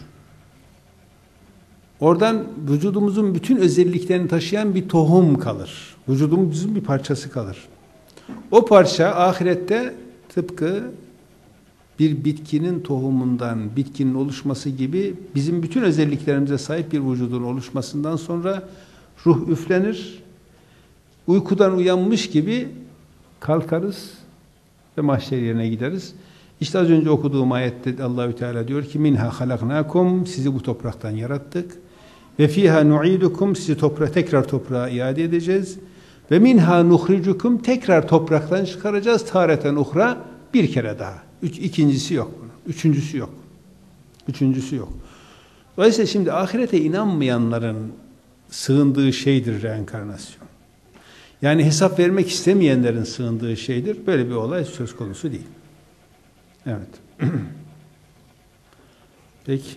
Oradan vücudumuzun bütün özelliklerini taşıyan bir tohum kalır. Vücudumuzun bir parçası kalır. O parça ahirette tıpkı bir bitkinin tohumundan bitkinin oluşması gibi bizim bütün özelliklerimize sahip bir vücudun oluşmasından sonra ruh üflenir. Uykudan uyanmış gibi kalkarız ve mahşer yerine gideriz. İşte az önce okuduğum ayette Allahü Teala diyor ki minha halaknakum, sizi bu topraktan yarattık. Ve fiha nu'idukum, sizi toprağa tekrar toprağa iade edeceğiz. Ve minha nuhricukum, tekrar topraktan çıkaracağız tareten uhra, bir kere daha. Üç, ikincisi yok bunun. Üçüncüsü yok. Üçüncüsü yok. Dolayısıyla şimdi ahirete inanmayanların sığındığı şeydir reenkarnasyon. Yani hesap vermek istemeyenlerin sığındığı şeydir. Böyle bir olay söz konusu değil. Evet. Peki.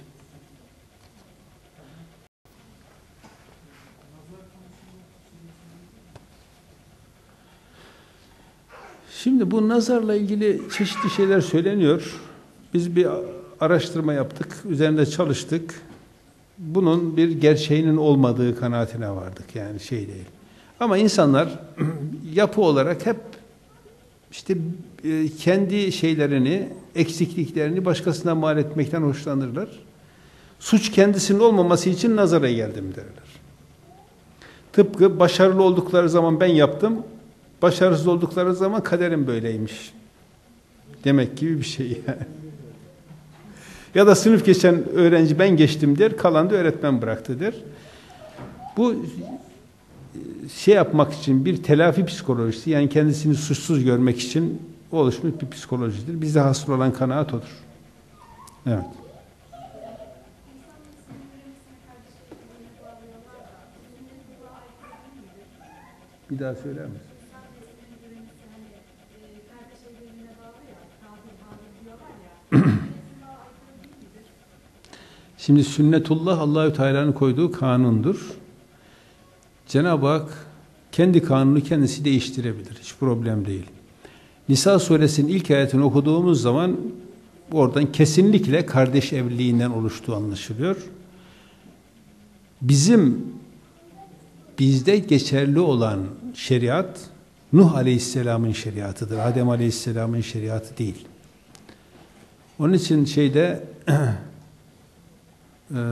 Şimdi bu nazarla ilgili çeşitli şeyler söyleniyor. Biz bir araştırma yaptık, üzerinde çalıştık. Bunun bir gerçeğinin olmadığı kanaatine vardık, yani şey değil. Ama insanlar yapı olarak hep işte kendi şeylerini, eksikliklerini başkasına mal etmekten hoşlanırlar. Suç kendisinin olmaması için nazara geldim derler. Tıpkı başarılı oldukları zaman ben yaptım, başarısız oldukları zaman kaderim böyleymiş demek gibi bir şey yani. Ya da sınıf geçen öğrenci ben geçtim der, kalan da öğretmen bıraktı der. Bu şey yapmak için bir telafi psikolojisi, yani kendisini suçsuz görmek için oluşmuş bir psikolojidir. Bizde hasıl olan kanaat odur. Evet. Bir daha söyler misin? Şimdi sünnetullah Allahü Teala'nın koyduğu kanundur. Cenab-ı Hak kendi kanunu kendisi değiştirebilir. Hiç problem değil. Nisa suresinin ilk ayetini okuduğumuz zaman oradan kesinlikle kardeş evliliğinden oluştuğu anlaşılıyor. Bizim bizde geçerli olan şeriat Nuh Aleyhisselam'ın şeriatıdır. Adem Aleyhisselam'ın şeriatı değil. Onun için şeyde e,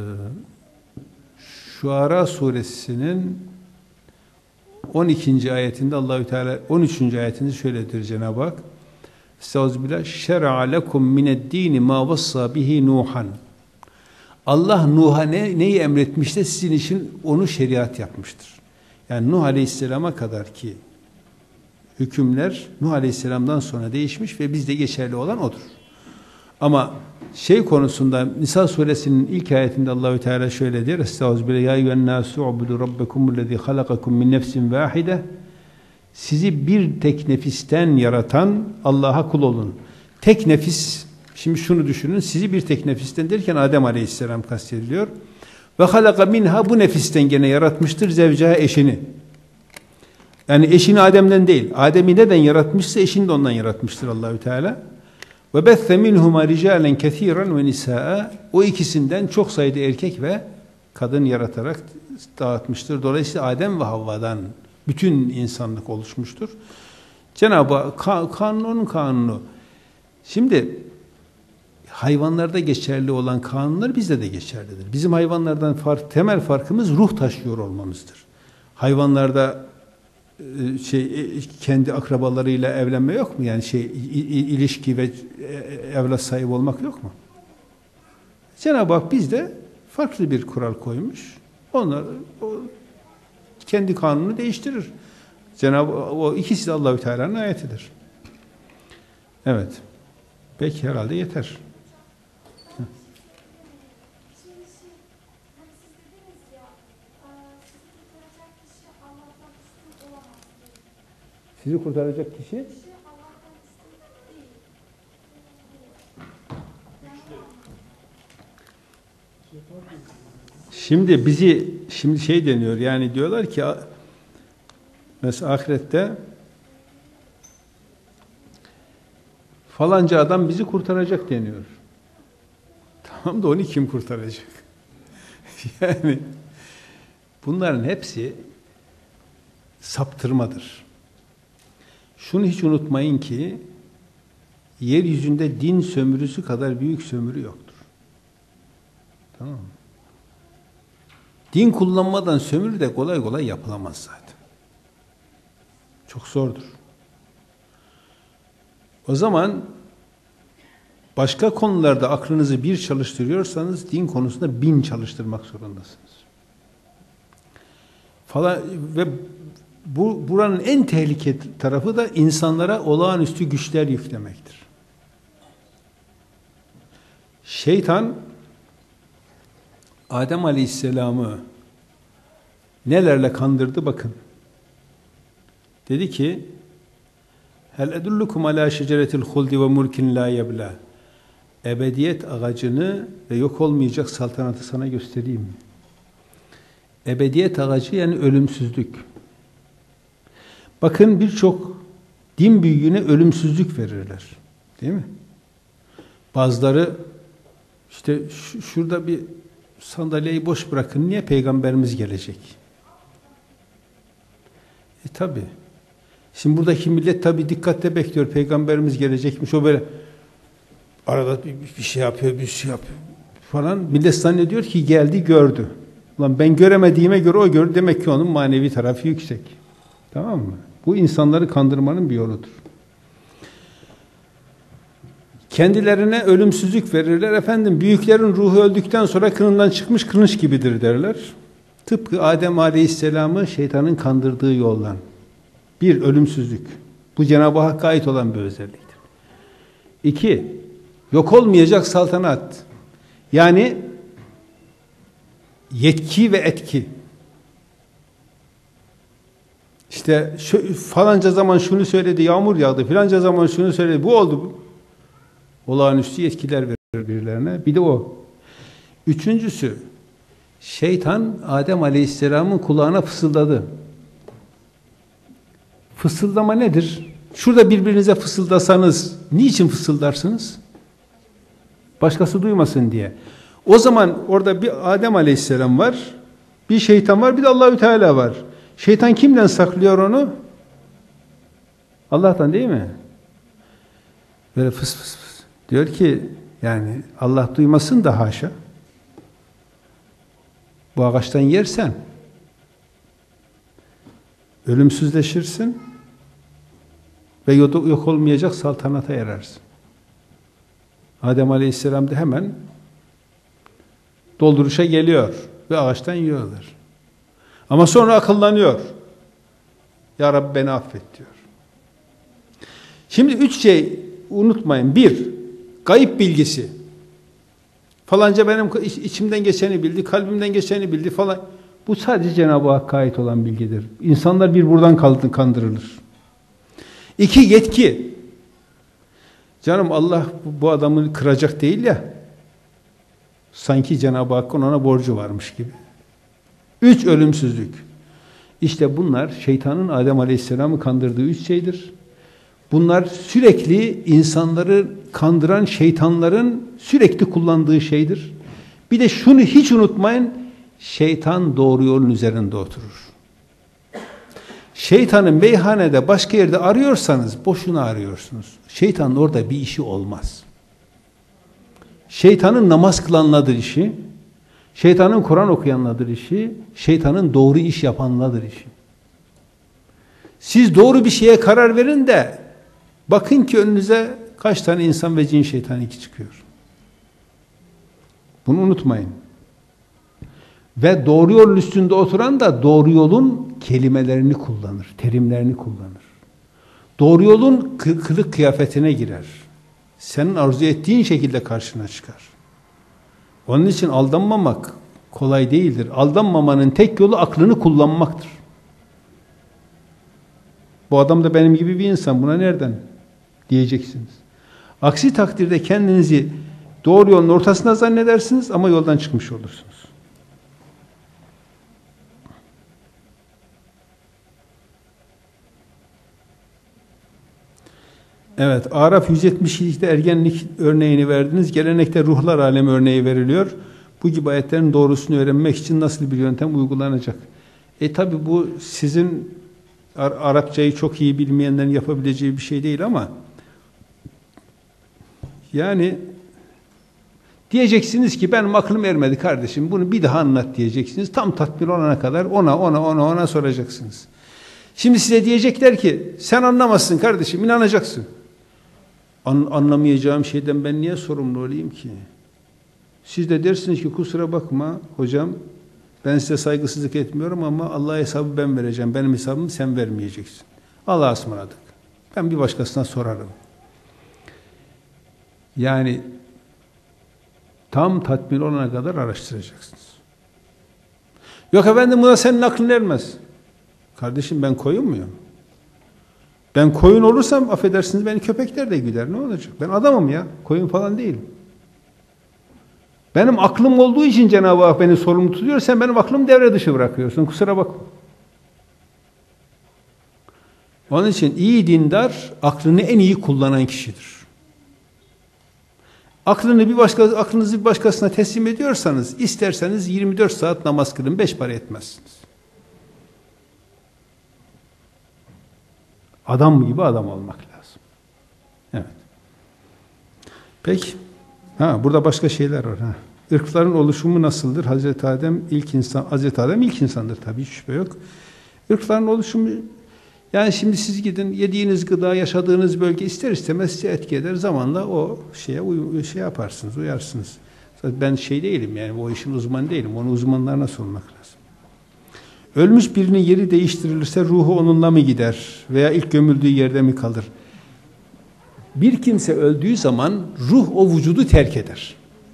Şuara suresinin on ikinci ayetinde Allahü Teala on üçüncü ayetinde şöyle diyor Cenab-ı Hak: Estağfirullah. Şer'a lekum mined-din ma vassa bihi Nuhan. Allah Nuh'a ne, neyi emretmişse sizin için onu şeriat yapmıştır. Yani Nuh Aleyhisselam'a kadar ki hükümler Nuh Aleyhisselam'dan sonra değişmiş ve bizde geçerli olan odur. Ama şey konusunda Nisa suresinin ilk ayetinde Allahü Teala şöyle diyor: Estağfirullah ya eyyühennâsû u'budu rabbekumullezî halakakum min nefsin vâhide. Sizi bir tek nefisten yaratan Allah'a kul olun. Tek nefis, şimdi şunu düşünün, sizi bir tek nefisten derken Adem Aleyhisselam kastediliyor. Ve halaka minha, bu nefisten gene yaratmıştır zevcaha, eşini. Yani eşini Adem'den değil. Adem'i neden yaratmışsa eşini de ondan yaratmıştır Allahü Teala. Ve bethe minhuma ricalen kesiran ve nisaa. O ikisinden çok sayıda erkek ve kadın yaratarak dağıtmıştır. Dolayısıyla Adem ve Havva'dan bütün insanlık oluşmuştur. Cenab-ı Hak kanunun kanunu. Şimdi hayvanlarda geçerli olan kanunlar bizde de geçerlidir. Bizim hayvanlardan fark, temel farkımız ruh taşıyor olmamızdır. Hayvanlarda şey kendi akrabalarıyla evlenme yok mu? Yani şey ilişki ve evlat sahibi olmak yok mu? Cenab-ı Hak bizde farklı bir kural koymuş. Onlar o, kendi kanunu değiştirir. Cenab-ı o ikisi de Allahü Teala'nın ayetidir. Evet. Belki herhalde yeter. Sizi kurtaracak kişi şimdi bizi şimdi şey deniyor, yani diyorlar ki mesela ahirette falanca adam bizi kurtaracak deniyor. Tamam da onu kim kurtaracak? Yani bunların hepsi saptırmadır. Şunu hiç unutmayın ki yeryüzünde din sömürüsü kadar büyük sömürü yoktur. Tamam mı? Din kullanmadan sömürü de kolay kolay yapılamaz zaten. Çok zordur. O zaman başka konularda aklınızı bir çalıştırıyorsanız din konusunda bin çalıştırmak zorundasınız. Falan ve bu buranın en tehlikeli tarafı da insanlara olağanüstü güçler yüklemektir. Şeytan Adem Aleyhisselam'ı nelerle kandırdı bakın. Dedi ki: "Hel edullukum ala şeceretil huldi ve mulkin la yebla." Ebediyet ağacını ve yok olmayacak saltanatı sana göstereyim mi? Ebediyet ağacı yani ölümsüzlük. Bakın birçok din büyüğüne ölümsüzlük verirler. Değil mi? Bazıları işte şurada bir sandalyeyi boş bırakın, niye peygamberimiz gelecek? E tabi. Şimdi buradaki millet tabi dikkatle bekliyor, peygamberimiz gelecekmiş. O böyle arada bir, bir şey yapıyor, bir şey yapıyor falan. Millet zannediyor ki geldi, gördü. Ulan ben göremediğime göre o gördü. Demek ki onun manevi tarafı yüksek. Tamam mı? Bu insanları kandırmanın bir yoludur. Kendilerine ölümsüzlük verirler. Efendim büyüklerin ruhu öldükten sonra kınından çıkmış kılıç gibidir derler. Tıpkı Adem Aleyhisselam'ı şeytanın kandırdığı yoldan. Bir, ölümsüzlük. Bu Cenab-ı Hakk'a ait olan bir özelliktir. İki, yok olmayacak saltanat. Yani yetki ve etki. İşte şu, falanca zaman şunu söyledi, yağmur yağdı. Filanca zaman şunu söyledi, bu oldu. Bu. Olağanüstü yetkiler verir birilerine. Bir de o. Üçüncüsü, şeytan Adem Aleyhisselam'ın kulağına fısıldadı. Fısıldama nedir? Şurada birbirinize fısıldasanız niçin fısıldarsınız? Başkası duymasın diye. O zaman orada bir Adem Aleyhisselam var, bir şeytan var, bir de Allahü Teala var. Şeytan kimden saklıyor onu? Allah'tan, değil mi? Böyle fıs fıs fıs. Diyor ki yani Allah duymasın da haşa. Bu ağaçtan yersen ölümsüzleşirsin ve yok olmayacak saltanata erersin. Adem Aleyhisselam da hemen dolduruşa geliyor ve ağaçtan yiyorlar. Ama sonra akıllanıyor. Ya Rabbi beni affet diyor. Şimdi üç şey unutmayın. Bir, gayip bilgisi. Falanca benim içimden geçeni bildi, kalbimden geçeni bildi falan. Bu sadece Cenab-ı Hakk'a ait olan bilgidir. İnsanlar bir buradan kandırılır. İki, yetki. Canım Allah bu adamı kıracak değil ya. Sanki Cenab-ı Hakk'ın ona borcu varmış gibi. Üç, ölümsüzlük. İşte bunlar şeytanın Adem Aleyhisselam'ı kandırdığı üç şeydir. Bunlar sürekli insanları kandıran şeytanların sürekli kullandığı şeydir. Bir de şunu hiç unutmayın, şeytan doğru yolun üzerinde oturur. Şeytanın meyhanede başka yerde arıyorsanız boşuna arıyorsunuz. Şeytanın orada bir işi olmaz. Şeytanın namaz kılanladır işi, şeytanın Kur'an okuyanladır işi, şeytanın doğru iş yapanladır işi. Siz doğru bir şeye karar verin de bakın ki önünüze kaç tane insan ve cin şeytanı iki çıkıyor. Bunu unutmayın. Ve doğru yolun üstünde oturan da doğru yolun kelimelerini kullanır, terimlerini kullanır. Doğru yolun kılık kıyafetine girer. Senin arzu ettiğin şekilde karşına çıkar. Onun için aldanmamak kolay değildir. Aldanmamanın tek yolu aklını kullanmaktır. Bu adam da benim gibi bir insan, buna nereden diyeceksiniz. Aksi takdirde kendinizi doğru yolun ortasında zannedersiniz ama yoldan çıkmış olursunuz. Evet, Araf yüz yetmiş iki'de ergenlik örneğini verdiniz. Gelenekte ruhlar alemi örneği veriliyor. Bu gibi ayetlerin doğrusunu öğrenmek için nasıl bir yöntem uygulanacak? E tabi bu sizin Ar Arapçayı çok iyi bilmeyenlerin yapabileceği bir şey değil ama yani diyeceksiniz ki benim aklım ermedi kardeşim, bunu bir daha anlat diyeceksiniz. Tam tatmin olana kadar ona ona ona ona soracaksınız. Şimdi size diyecekler ki sen anlamazsın kardeşim, inanacaksın. An anlamayacağım şeyden ben niye sorumlu olayım ki? Siz de dersiniz ki kusura bakma hocam, ben size saygısızlık etmiyorum ama Allah'a hesabı ben vereceğim. Benim hesabımı sen vermeyeceksin. Allah'a ısmarladık. Ben bir başkasına sorarım. Yani tam tatmin olana kadar araştıracaksınız. Yok efendim buna senin aklın ermez. Kardeşim ben koyun muyum? Ben koyun olursam affedersiniz beni köpekler de güder. Ne olacak? Ben adamım ya. Koyun falan değilim. Benim aklım olduğu için Cenab-ı Hak beni sorumlu tutuyor. Sen benim aklımı devre dışı bırakıyorsun. Kusura bakma. Onun için iyi dindar aklını en iyi kullanan kişidir. Aklını bir başka, aklınızı bir başkasına teslim ediyorsanız isterseniz yirmi dört saat namaz kılın. Beş para etmezsiniz. Adam gibi adam olmak lazım. Evet. Peki. Ha, burada başka şeyler var. Ha. Irkların oluşumu nasıldır? Hazreti Adem ilk insan, Hazreti Adem ilk insandır tabii, hiç şüphe yok. Irkların oluşumu, yani şimdi siz gidin, yediğiniz gıda, yaşadığınız bölge ister istemez size etki eder. Zamanla o şeye uy şey yaparsınız, uyarsınız. Zaten ben şey değilim yani, o işin uzmanı değilim. Onu uzmanlarına sormak lazım. Ölmüş birinin yeri değiştirilirse ruhu onunla mı gider? Veya ilk gömüldüğü yerde mi kalır? Bir kimse öldüğü zaman ruh o vücudu terk eder.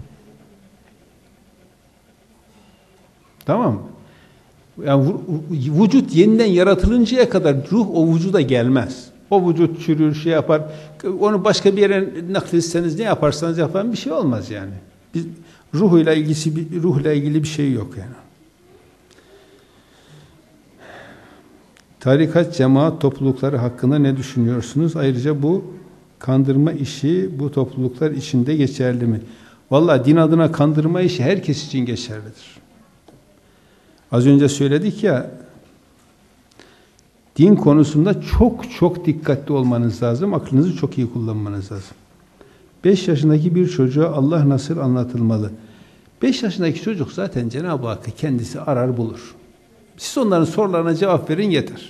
Tamam mı? Yani vücut yeniden yaratılıncaya kadar ruh o vücuda gelmez. O vücut çürür, şey yapar. Onu başka bir yere nakletseniz, ne yaparsanız yapın bir şey olmaz yani. Biz, ruhuyla ilgisi, ruhla ilgili bir şey yok yani. Tarikat, cemaat toplulukları hakkında ne düşünüyorsunuz? Ayrıca bu kandırma işi bu topluluklar içinde geçerli mi? Vallahi din adına kandırma işi herkes için geçerlidir. Az önce söyledik ya, din konusunda çok çok dikkatli olmanız lazım, aklınızı çok iyi kullanmanız lazım. beş yaşındaki bir çocuğa Allah nasıl anlatılmalı? beş yaşındaki çocuk zaten Cenab-ı Hakk'ı kendisi arar bulur. Siz onların sorularına cevap verin yeter.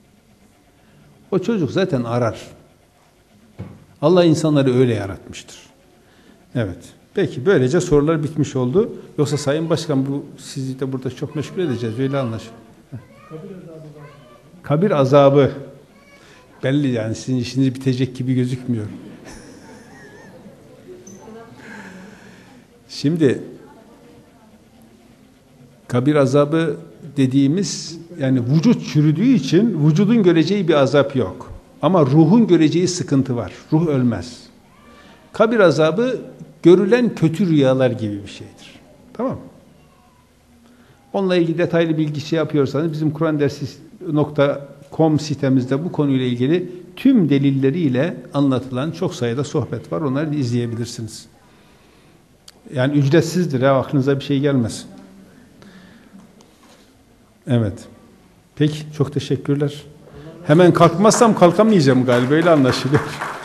O çocuk zaten arar. Allah insanları öyle yaratmıştır. Evet. Peki böylece sorular bitmiş oldu. Yoksa Sayın Başkan bu sizi de burada çok meşgul edeceğiz. Öyle anlaşılıyor. Kabir azabı. Kabir azabı. Belli yani sizin işiniz bitecek gibi gözükmüyor. Şimdi kabir azabı dediğimiz yani vücut çürüdüğü için vücudun göreceği bir azap yok. Ama ruhun göreceği sıkıntı var. Ruh ölmez. Kabir azabı görülen kötü rüyalar gibi bir şeydir. Tamam mı? Onunla ilgili detaylı bilgi şey yapıyorsanız bizim Kur'an dersi nokta com sitemizde bu konuyla ilgili tüm delilleriyle anlatılan çok sayıda sohbet var. Onları izleyebilirsiniz. Yani ücretsizdir. Ya, aklınıza bir şey gelmesin. Evet. Peki. Çok teşekkürler. Hemen kalkmazsam kalkamayacağım galiba. Öyle anlaşılıyor.